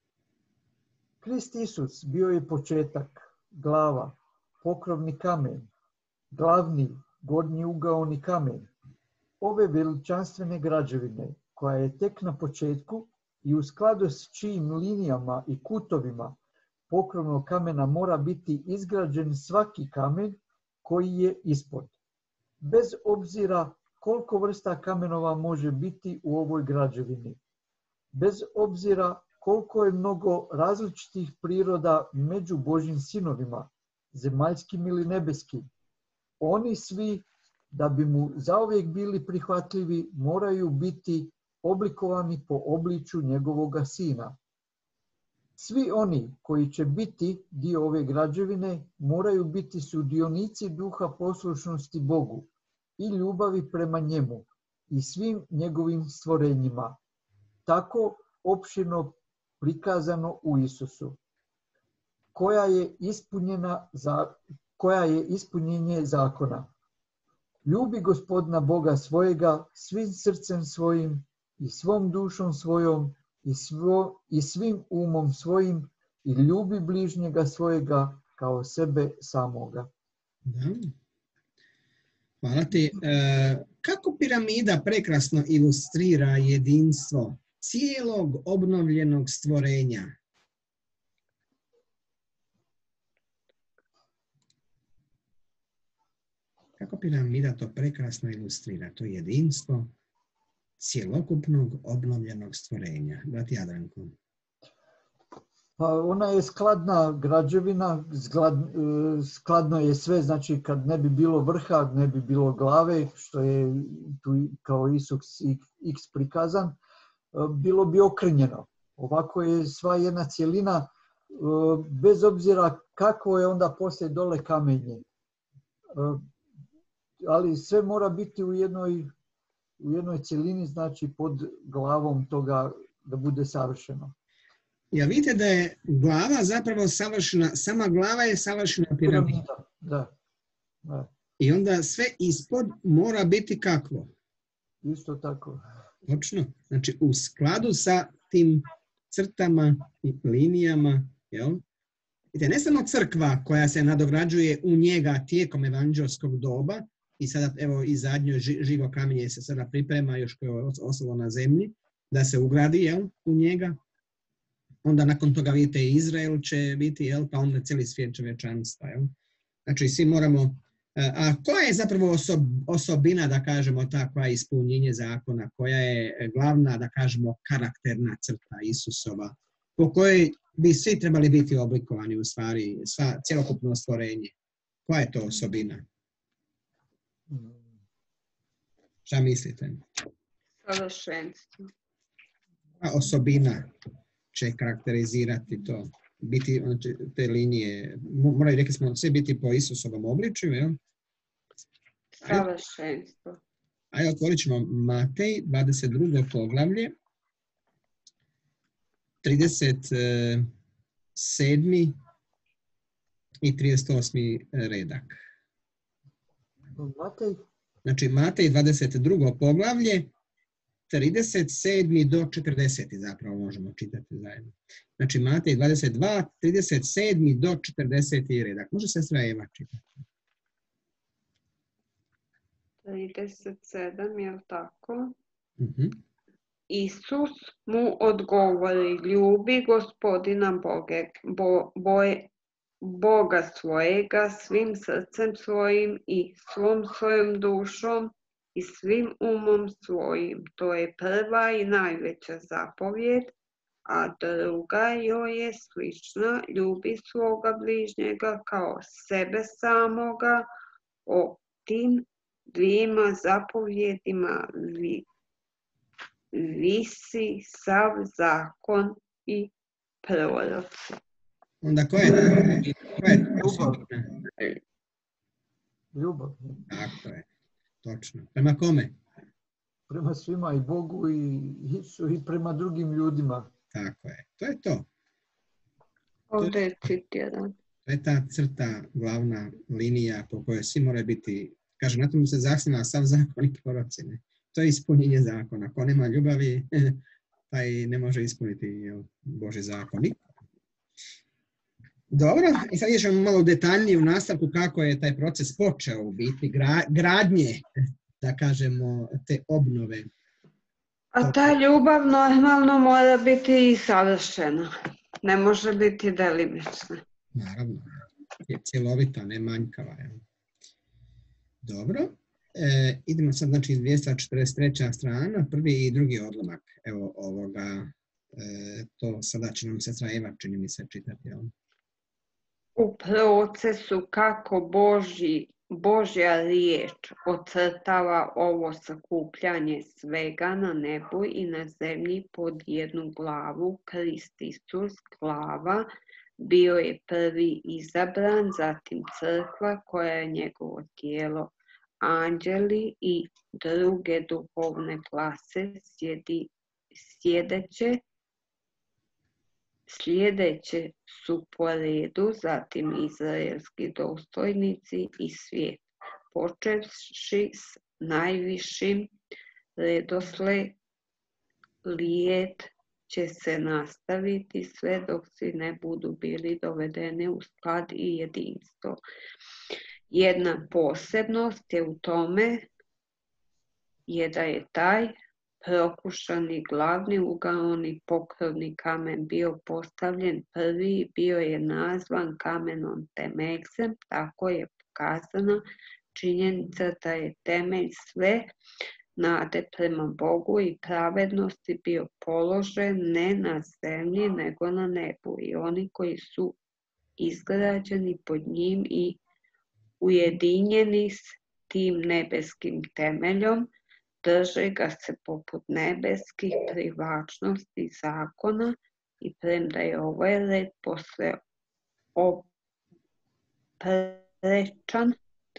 Krist Isus bio je početak, glava, pokrovni kamen, glavni, gornji ugaoni kamen ove veličanstvene građevine, koja je tek na početku i u skladu s čijim linijama i kutovima pokrovnog kamena mora biti izgrađen svaki kamen koji je ispod. Bez obzira koliko vrsta kamenova može biti u ovoj građevini. Bez obzira koliko je mnogo različitih priroda među Božjim sinovima, zemaljskim ili nebeskim, oni svi, da bi mu zauvijek bili prihvatljivi, moraju biti oblikovani po obličju njegovoga sina. Svi oni koji će biti dio ove građevine moraju biti sudionici duha poslušnosti Bogu i ljubavi prema njemu i svim njegovim stvorenjima, tako opširno prikazano u Isusu, koja je ispunjena za, koja je ispunjenje zakona. Ljubi Gospodina Boga svojega svim srcem svojim i svom dušom svojom i, svo, i svim umom svojim i ljubi bližnjega svojega kao sebe samoga. Da. Hvala ti. E, kako piramida prekrasno ilustrira jedinstvo cijelog obnovljenog stvorenja? Kako piramida to prekrasno ilustrira, to jedinstvo cjelokupnog obnovljenog stvorenja? Brati Jadranko. Pa ona je skladna građevina, sklad, skladno je sve, znači kad ne bi bilo vrha, ne bi bilo glave, što je tu kao Isus X prikazan, bilo bi okrnjeno. Ovako je sva jedna cjelina, bez obzira kako je onda poslije dole kamenje. Ali sve mora biti u jednoj, u jednoj cjelini, znači pod glavom toga da bude savršeno. Ja vidite da je glava zapravo savršena, sama glava je savršena piramida. Da, da. I onda sve ispod mora biti kakvo? Isto tako. Točno. Znači u skladu sa tim crtama i linijama, jel? Vidite, ne samo crkva koja se nadograđuje u njega tijekom evanđelskog doba, i sada evo i zadnje živo kamenje se sada priprema još koje je ostalo na zemlji, da se ugradi, jel, u njega. Onda nakon toga vidite Izrael će biti, jel, pa onda cijeli svijet čovječanstva. Jel? Znači svi moramo... A koja je zapravo osob, osobina, da kažemo, ta koja je ispunjenje zakona, koja je glavna, da kažemo, karakterna crta Isusova, po kojoj bi svi trebali biti oblikovani u stvari, sva, cjelokupno stvorenje? Koja je to osobina? Šta mislite? Savršenstvo. A osobina će karakterizirati to, biti znači, te linije, moraju, rekli smo, sve biti po Isusovom obličju, jel? Savršenstvo. Ajde, otvorit ćemo Matej, dvadeset drugo poglavlje, trideset sedmi i trideset osmi redak. Matej? Znači, Matej dvadeset drugo poglavlje, trideset sedmi do četrdeseti zapravo možemo čitati zajedno. Znači, Matej dvadeset dva, trideset sedmi do četrdeseti redak. Može sestra Eva čitati? trideset sedam, je li tako? Uh-huh. Isus mu odgovori, ljubi Gospodina Boge, bo, boje, Boga svojega svim srcem svojim i svom svojom dušom i svim umom svojim. To je prva i najveća zapovjed, a druga joj je slična, ljubi svoga bližnjega kao sebe samoga. O tim dvijema zapovjedima vi, visi sav zakon i proroci. Onda koja je to? Koja je to osobina? Ljubav. Tako je, točno. Prema kome? Prema svima, i Bogu i Isu, i prema drugim ljudima. Tako je, to je to. Ovdje je citiran. To je ta crta, glavna linija po kojoj svi moraju biti, kaže, na tomu se zasniva sav zakon i proroci. To je ispunjenje zakona. Ako nema ljubavi, taj ne može ispuniti jel, Božji zakon. Dobro, i sad idemo malo detaljnije u nastavku kako je taj proces počeo u biti, gra, gradnje, da kažemo, te obnove. A ta ljubav normalno mora biti i savršena. Ne može biti delimična. Naravno, je cjelovita, ne manjkava. Je. Dobro, e, idemo sad, znači, dvjesto četrdeset treća strana, prvi i drugi odlomak, evo ovoga, e, to sada će nam sestra Eva, čini mi se, čitati, jel? U procesu kako Božji, Božja riječ ocrtava ovo sakupljanje svega na nebu i na zemlji pod jednu glavu, Krist Isus, glava, bio je prvi izabran, zatim crkva koja je njegovo tijelo, anđeli i druge duhovne klase sjedi, sjedeće, sljedeće su po redu, zatim izraelski dostojnici i svijet. Počevši s najvišim redoslijed će se nastaviti sve dok svi ne budu bili dovedeni u sklad i jedinstvo. Jedna posebnost je u tome je da je taj prokušani glavni ugaoni pokrovni kamen bio postavljen prvi, bio je nazvan kamenom temeljcem, tako je pokazana činjenica da je temelj sve nade prema Bogu i pravednosti bio položen ne na zemlji nego na nebu, i oni koji su izgrađeni pod njim i ujedinjeni s tim nebeskim temeljom drže ga se poput nebeskih privlačnosti zakona, i premda je ovaj red posle oprečan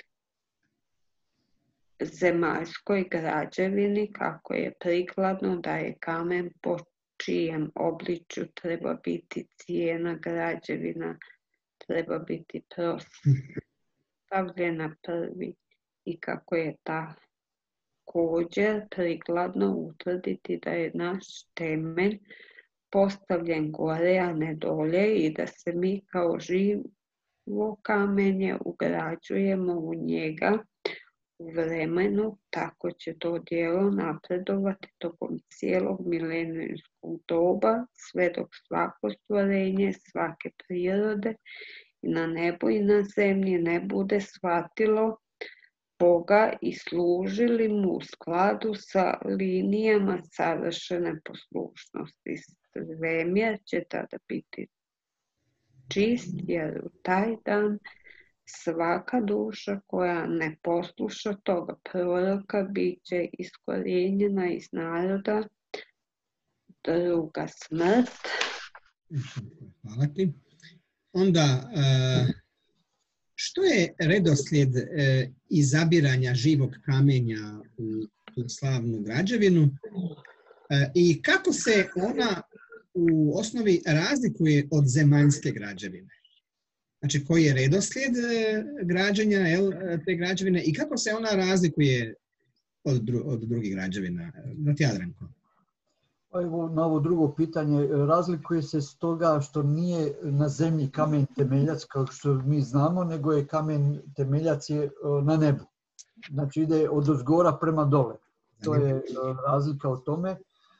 zemaljskoj građevini, kako je prikladno da je kamen po čijem obličju treba biti cijena građevina, treba biti prostavljena prvi, i kako je također prikladno utvrditi da je naš temelj postavljen gore, a ne dolje, i da se mi kao živo kamenje ugrađujemo u njega u vremenu, tako će to djelo napredovati tokom cijelog milenijskog doba, sve dok svako stvorenje, svake prirode i na nebu i na zemlji ne bude shvatilo Boga i služili mu u skladu sa linijama savršene poslušnosti. Svemir će tada biti čist, jer u taj dan svaka duša koja ne posluša toga proroka bit će iskorijenjena iz naroda, druga smrt. Hvala ti. Onda, što je redoslijed izabiranja živog kamenja u tu slavnu građevinu i kako se ona u osnovi razlikuje od zemaljske građevine? Znači, koji je redoslijed građenja jel, te građevine i kako se ona razlikuje od, dru, od drugih građevina? Brat Jadranko. Evo, na ovo drugo pitanje, razlikuje se s toga što nije na zemlji kamen temeljac, kao što mi znamo, nego je kamen temeljac je na nebu. Znači, ide od ozgora prema dole. To je razlika u tome.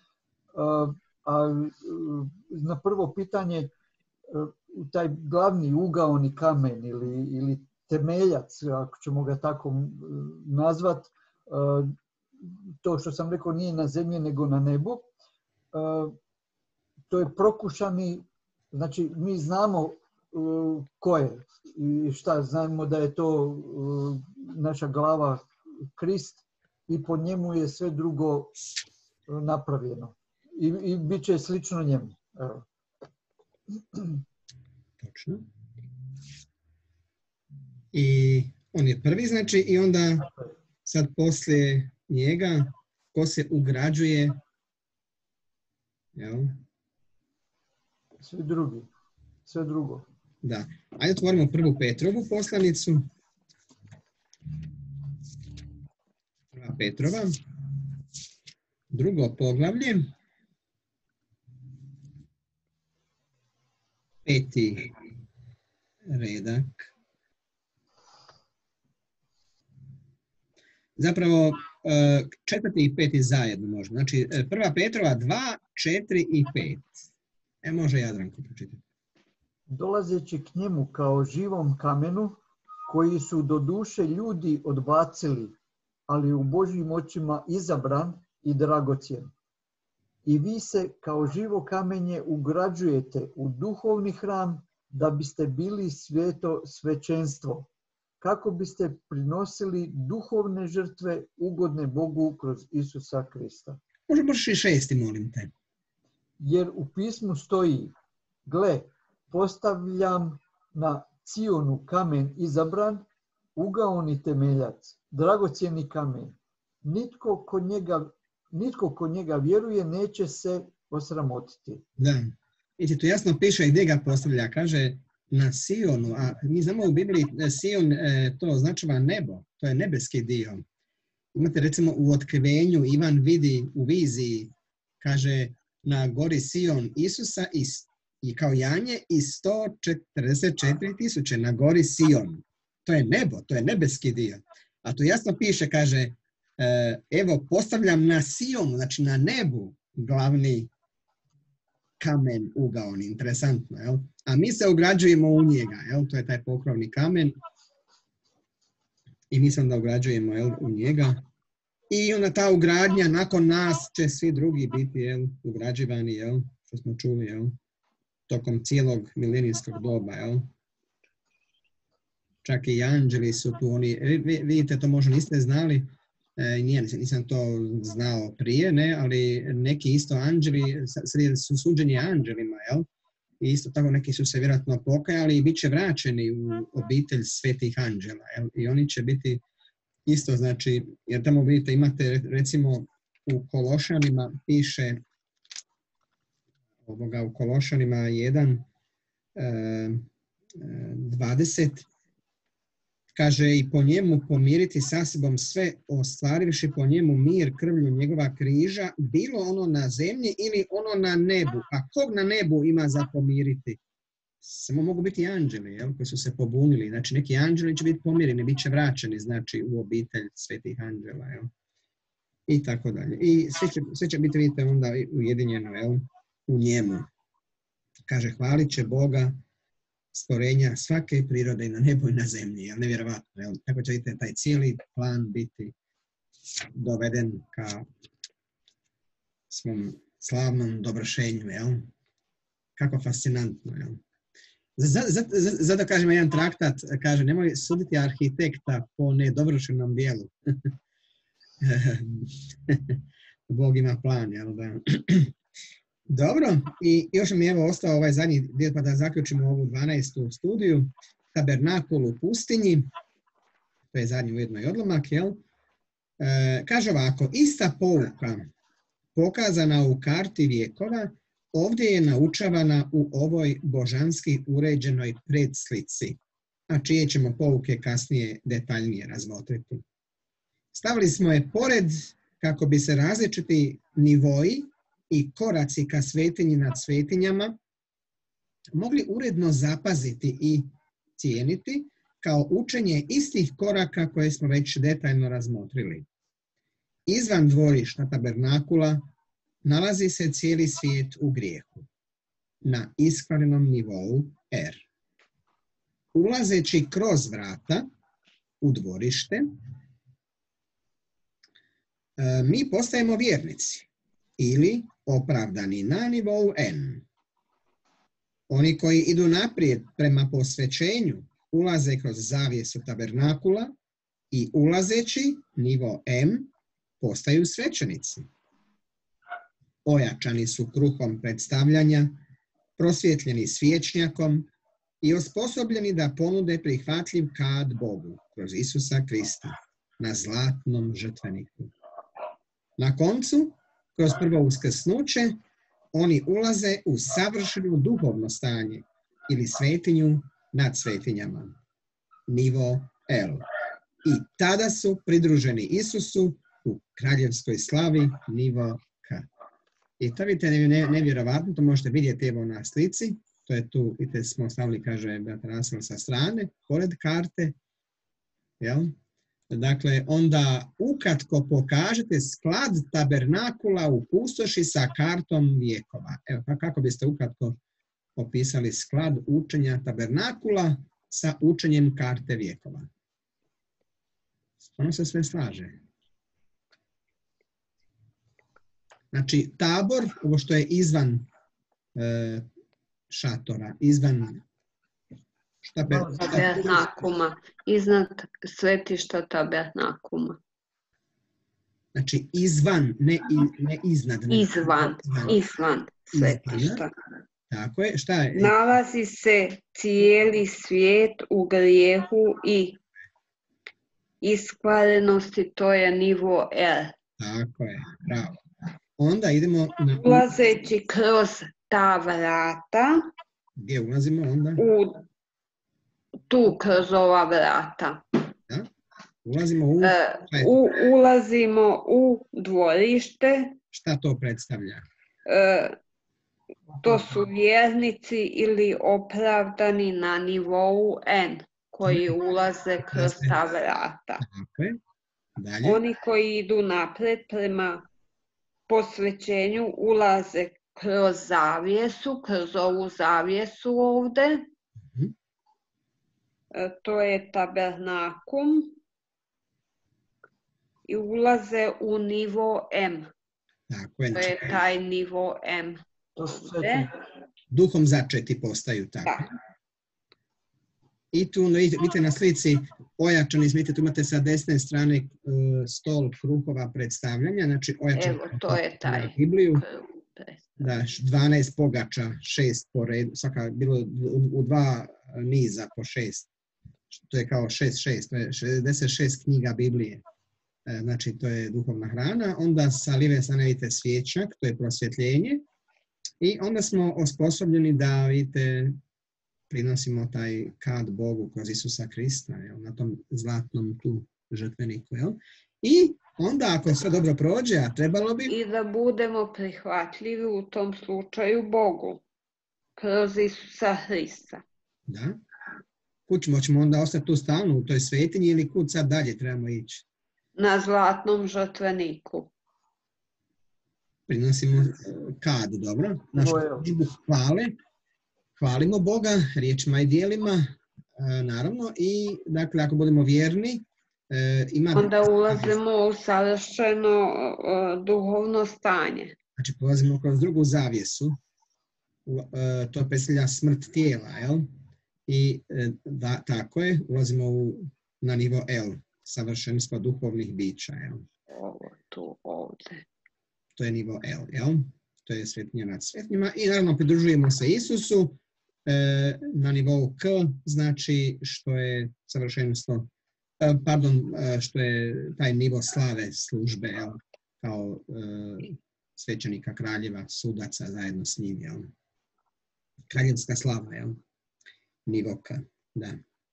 A na prvo pitanje, taj glavni ugaoni kamen ili, ili temeljac, ako ćemo ga tako nazvat, to što sam rekao nije na zemlji nego na nebu, to je prokušani, znači mi znamo ko je i šta, znamo da je to naša glava Krist i po njemu je sve drugo napravljeno i, i bit će slično njemu. Evo. Točno. I on je prvi, znači, i onda sad poslije njega ko se ugrađuje, jel? Sve drugi, sve drugo. Da. Ajde otvorimo prvu Petrovu poslanicu. Prva Petrova. Drugo poglavlje. Peti redak. Zapravo četvrti i peti zajedno možda. Znači prva Petrova dva, četiri i pet. E može Jadranko pročitati. Dolazeći k njemu kao živom kamenu, koji su do duše ljudi odbacili, ali u Božjim očima izabran i dragocjen. I vi se kao živo kamenje ugrađujete u duhovni hram da biste bili sveto svećenstvo, kako biste prinosili duhovne žrtve ugodne Bogu kroz Isusa Krista. Može možeš i šesti, molim te. Jer u pismu stoji, gle, postavljam na Cionu kamen izabran, ugaoni temeljac, dragocjeni kamen. Nitko ko njega, nitko ko njega vjeruje neće se osramotiti. Da, i tu jasno piše gdje ga postavlja, kaže na Sionu, a mi znamo u Bibliji Sion e, to označava nebo, to je nebeski dio. Imate recimo u Otkrivenju, Ivan vidi u viziji, kaže na gori Sion Isusa i, i kao janje i sto četrdeset četiri tisuće na gori Sion. To je nebo, to je nebeski dio. A tu jasno piše, kaže, e, evo postavljam na Sionu, znači na nebu, glavni kamen ugaoni. Interesantno, jel? A mi se ugrađujemo u njega, jel? To je taj pokrovni kamen. I mi se onda ugrađujemo, jel, u njega. I onda ta ugradnja, nakon nas će svi drugi biti, jel, ugrađivani, jel, što smo čuli, jel, tokom cijelog milenijskog doba, jel. Čak i anđeli su tu, oni, vidite, to možda niste znali, e, nije, nisam to znao prije, ne, ali neki isto anđeli, su suđeni anđelima, jel, i isto tako neki su se vjerojatno pokajali i bit će vraćeni u obitelj svetih anđela, jel, i oni će biti isto, znači, jer tamo vidite, imate, recimo, u Kološanima piše, ovoga, u Kološanima jedan, dvadeset, kaže i po njemu pomiriti sa sobom sve, ostvarivši po njemu mir krvlju njegova križa, bilo ono na zemlji ili ono na nebu. A kog na nebu ima za pomiriti? Samo mogu biti anđeli, jel, koji su se pobunili. Znači neki anđeli će biti pomireni, bit će vraćeni, znači u obitelj svetih anđela, jel? I tako dalje. I sve će, sve će biti, vidite, onda ujedinjeno, jel, u njemu. Kaže, hvalit će Boga stvorenja svake prirode i na nebu i na zemlji, jel, nevjerovatno, jel? Tako će, vidite, taj cijeli plan biti doveden ka svom slavnom dovršenju, jel? Kako fascinantno, jel? Zato kažem jedan traktat, kaže, nemoj suditi arhitekta po nedovršenom dijelu. Bog ima plan, jel da? Dobro, i još mi je evo ostao ovaj zadnji dio pa da zaključimo ovu dvanaestu studiju. Tabernakul u pustinji, to je zadnji ujedno i odlomak, jel? E, kaže ovako, ista pouka pokazana u karti vjekova ovdje je naučavana u ovoj božanski uređenoj predslici, a čije ćemo pouke kasnije detaljnije razmotriti. Stavili smo je pored kako bi se različiti nivoji i koraci ka svetinji nad svetinjama mogli uredno zapaziti i cijeniti kao učenje istih koraka koje smo već detaljno razmotrili. Izvan dvorišta tabernakula nalazi se cijeli svijet u grijehu, na iskvarenom nivou R. Ulazeći kroz vrata u dvorište, mi postajemo vjernici ili opravdani na nivou N. Oni koji idu naprijed prema posvećenju ulaze kroz zavjesu tabernakula i ulazeći nivo M postaju svećenici. Ojačani su kruhom predstavljanja, prosvjetljeni svječnjakom i osposobljeni da ponude prihvatljiv kad Bogu kroz Isusa Krista na zlatnom žrtveniku. Na koncu, kroz prvo uskrsnuće, oni ulaze u savršeno duhovno stanje ili svetinju nad svetinjama, nivo L. I tada su pridruženi Isusu u kraljevskoj slavi, nivo K. I to vidite nevjerovatno, to možete vidjeti evo na slici, to je tu, vidite smo stavili, kaže Rasel sa strane, pored karte, jel? Dakle, onda ukratko pokažete sklad tabernakula u pustoši sa kartom vjekova. Evo, pa kako biste ukratko opisali sklad učenja tabernakula sa učenjem karte vjekova? Ono se sve slaže. Znači, tabor, ovo što je izvan e, šatora, izvan tabernakuma, iznad svetišta tabernakuma. Znači, izvan, ne, ne iznad. Ne, izvan, izvan svetišta. Tako je, šta je? Nalazi se cijeli svijet u grijehu i iskvarenosti, to je nivo L. Tako je, bravo. Onda idemo na... Ulazeći kroz ta vrata. Gdje ulazimo onda? U, tu kroz ova vrata. Da? Ulazimo u... E, u... Ulazimo u dvorište. Šta to predstavlja? E, to su vjernici ili opravdani na nivou N koji ulaze kroz ta vrata. Tako je. Dalje. Oni koji idu napred prema posvećenju ulaze kroz zavjesu, kroz ovu zavjesu ovdje. Mm-hmm. E, to je tabernakum. I ulaze u nivo M. Tako je. To je taj nivo M. Duhom začeti postaju tako. Da. I tu vidite na slici ojačani, vidite tu imate sa desne strane uh, stol kruhova predstavljanja, znači ojačani. Evo, to je taj. Bibliju. Da, dvanaest pogača, šest po redu, svaka bilo u, u dva niza po šest. To je kao šest šest, to je šezdeset šest knjiga Biblije. E, znači to je duhovna hrana. Onda sa lijeve strane vidite svječak, to je prosvjetljenje. I onda smo osposobljeni da, vidite, prinosimo taj kad Bogu kroz Isusa Krista, jel, na tom zlatnom tu žrtveniku. Jel? I onda ako sve dobro prođe, a trebalo bi... I da budemo prihvatljivi u tom slučaju Bogu, kroz Isusa Hrista. Da. Kud ćemo, ćemo onda ostati tu stalno u toj svetinji ili kud sad dalje trebamo ići? Na zlatnom žrtveniku. Prinosimo kad, dobro? Našu službu hvale. Hvalimo Boga riječima i dijelima, naravno. I, dakle, ako budemo vjerni, ima... Onda ulazimo u savršeno uh, duhovno stanje. Znači, polazimo kroz drugu zavjesu. Uh, to predstavlja smrt tijela, jel? I da, tako je, ulazimo u, na nivo L, savršenstvo duhovnih bića, jel? Ovo tu ovdje. To je nivo L, jel? To je svetinja nad svetinjima. I naravno pridružujemo se Isusu e, na nivou K, znači što je savršenstvo, e, pardon, e, što je taj nivo slave službe, jel? Kao e, svećenika, kraljeva, sudaca zajedno s njim. Jel? Kraljevska slava, jel? Nivoka, da.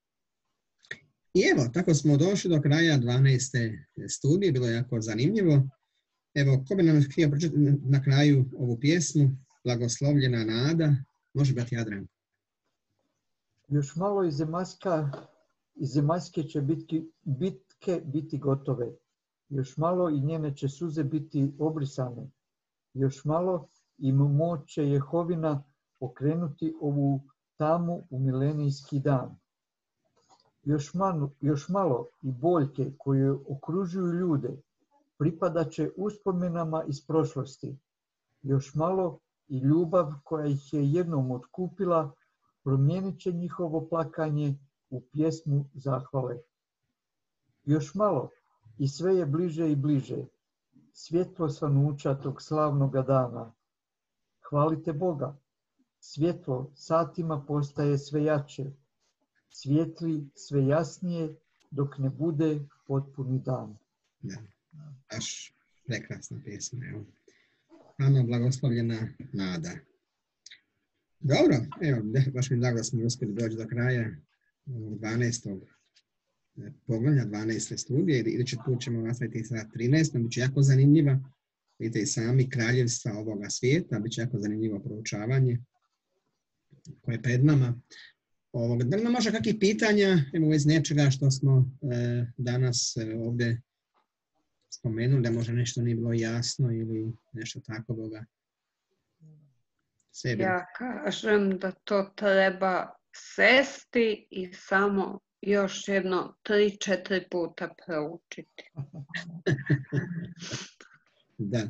I evo, tako smo došli do kraja dvanaeste studije, bilo je jako zanimljivo. Evo, ko bi nam htio pročitati na kraju ovu pjesmu, Blagoslovljena nada, može biti Jadran. Još malo i zemaljska, i zemaljske će biti, bitke biti gotove. Još malo i njene će suze biti obrisane. Još malo i moć će Jehovina okrenuti ovu tamu u milenijski dan. Još malo, još malo i boljke koje okružuju ljude pripadat će uspomenama iz prošlosti. Još malo i ljubav koja ih je jednom otkupila promijenit će njihovo plakanje u pjesmu zahvale. Još malo i sve je bliže i bliže. Svjetlo svanuća tog slavnoga dana. Hvalite Boga. Svjetlo satima postaje sve jače. Svijetli sve jasnije dok ne bude potpuni dan. Da, baš prekrasna pjesma. Evo. Ano, blagoslovljena nada. Dobro, evo, baš mi je drago da smo uspjeli doći do kraja dvanaestog poglavlja, dvanaeste studije. Idući put ćemo nastaviti sa trinaestom, bit će jako zanimljiva. Vidite i sami kraljevstva ovoga svijeta, bit će jako zanimljivo proučavanje koje je pred nama. Ovoga, da li nam može kakvih pitanja, evo iz nečega što smo e, danas e, ovdje spomenuli, da možda nešto nije bilo jasno ili nešto takovoga? Sebi. Ja kažem da to treba sesti i samo još jedno tri, četiri puta proučiti. Da.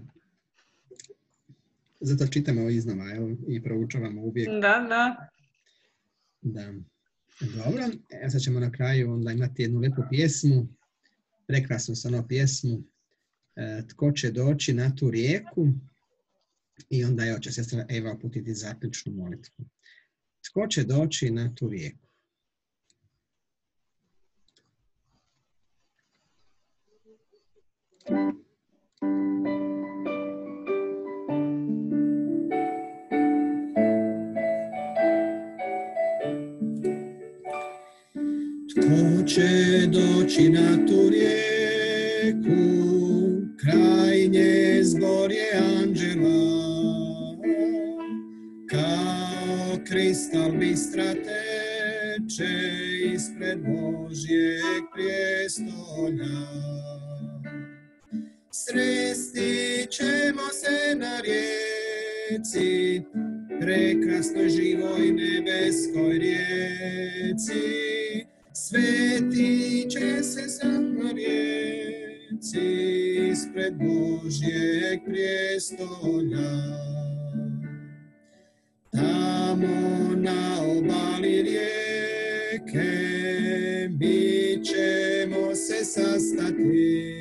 Zato čitamo iznova, evo, i proučavamo uvijek. Da, da. Da. Dobro, evo sad ćemo na kraju onda imati jednu lijepu pjesmu, prekrasnu stvarno pjesmu, e, Tko će doći na tu rijeku, i onda evo će sestra Eva uputiti zaključnu molitvu. Tko će doći na tu rijeku? Tko će doći na tu rijeku, kraj nje zbor je anđela, kao kristal bistra teče ispred Božjeg prijestolja. Sresti ćemo se na rijeci, prekrasnoj živoj nebeskoj rijeci. Sveti će se sam na rijeci ispred Božjeg prijestolja. Tamo na obali rijeke mi ćemo se sastati,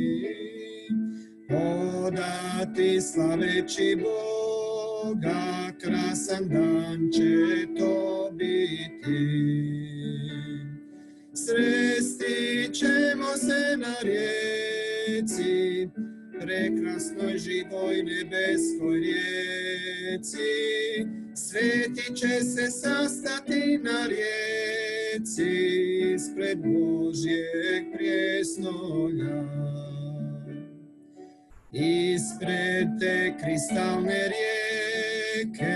odati slaveći Boga, krasan dan će to biti. Sresti ćemo se na rijeci, prekrasnoj živoj nebeskoj rijeci. Sveti će se sastati na rijeci ispred Božjeg prijestolja. Ispred te kristalne rijeke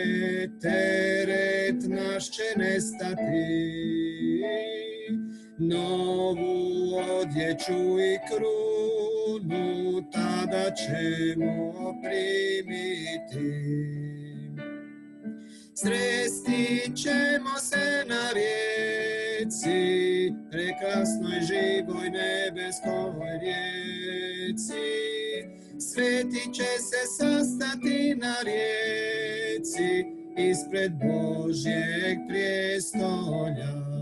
teret naš će nestati. Novu odjeću i krunu tada ćemo primiti. Sresti ćemo se na rijeci, prekrasnoj živoj nebeskoj rijeci. Sveti će se sastati na rijeci ispred Božjeg prijestolja.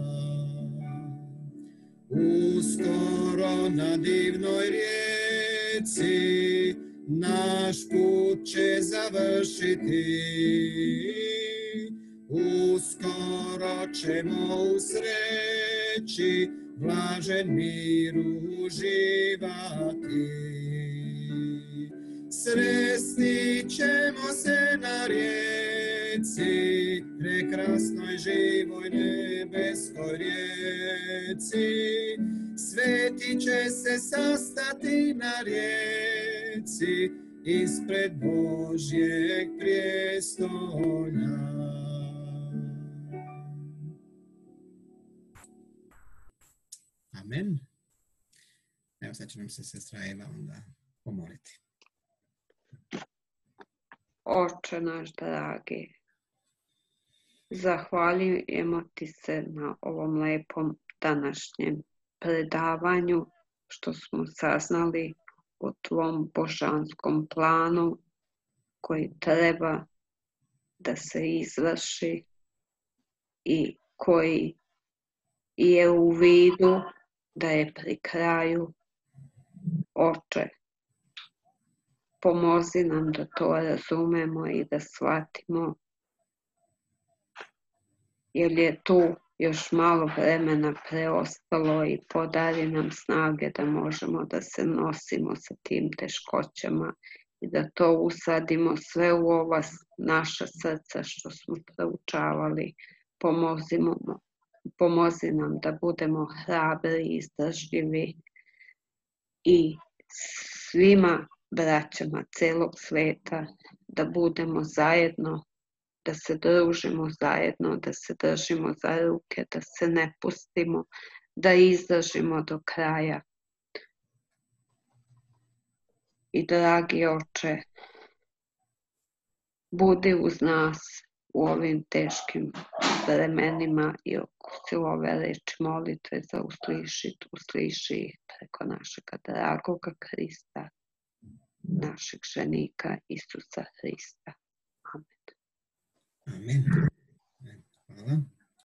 Uskoro na divnoj rijeci naš put će završiti. Uskoro ćemo u sreći blažen mir uživati. sresti ćemo se na rijeci, prekrasnoj živoj nebeskoj rijeci. Sveti će se sastati na rijeci, ispred Božjeg prijestolja. Amen. Evo sad će nam se sestra Eva onda pomoliti. Oče naš dragi, zahvaljujemo ti se na ovom lepom današnjem predavanju što smo saznali o tvom božanskom planu koji treba da se izvrši i koji je u vidu da je pri kraju. Oče, pomozi nam da to razumemo i da shvatimo, jer je tu još malo vremena preostalo i podari nam snage da možemo da se nosimo sa tim teškoćama i da to usadimo sve u ova naša srca što smo proučavali. Pomozimo, pomozi nam da budemo hrabri i izdržljivi i svima braćama celog sveta da budemo zajedno, da se družimo zajedno, da se držimo za ruke, da se ne pustimo, da izdržimo do kraja. I dragi Oče, budi uz nas u ovim teškim vremenima i ako si ove reči molitve za usliši, usliši ih preko našega dragoga Krista, našeg ženika Isusa Hrista. Amen. Amen. Hvala.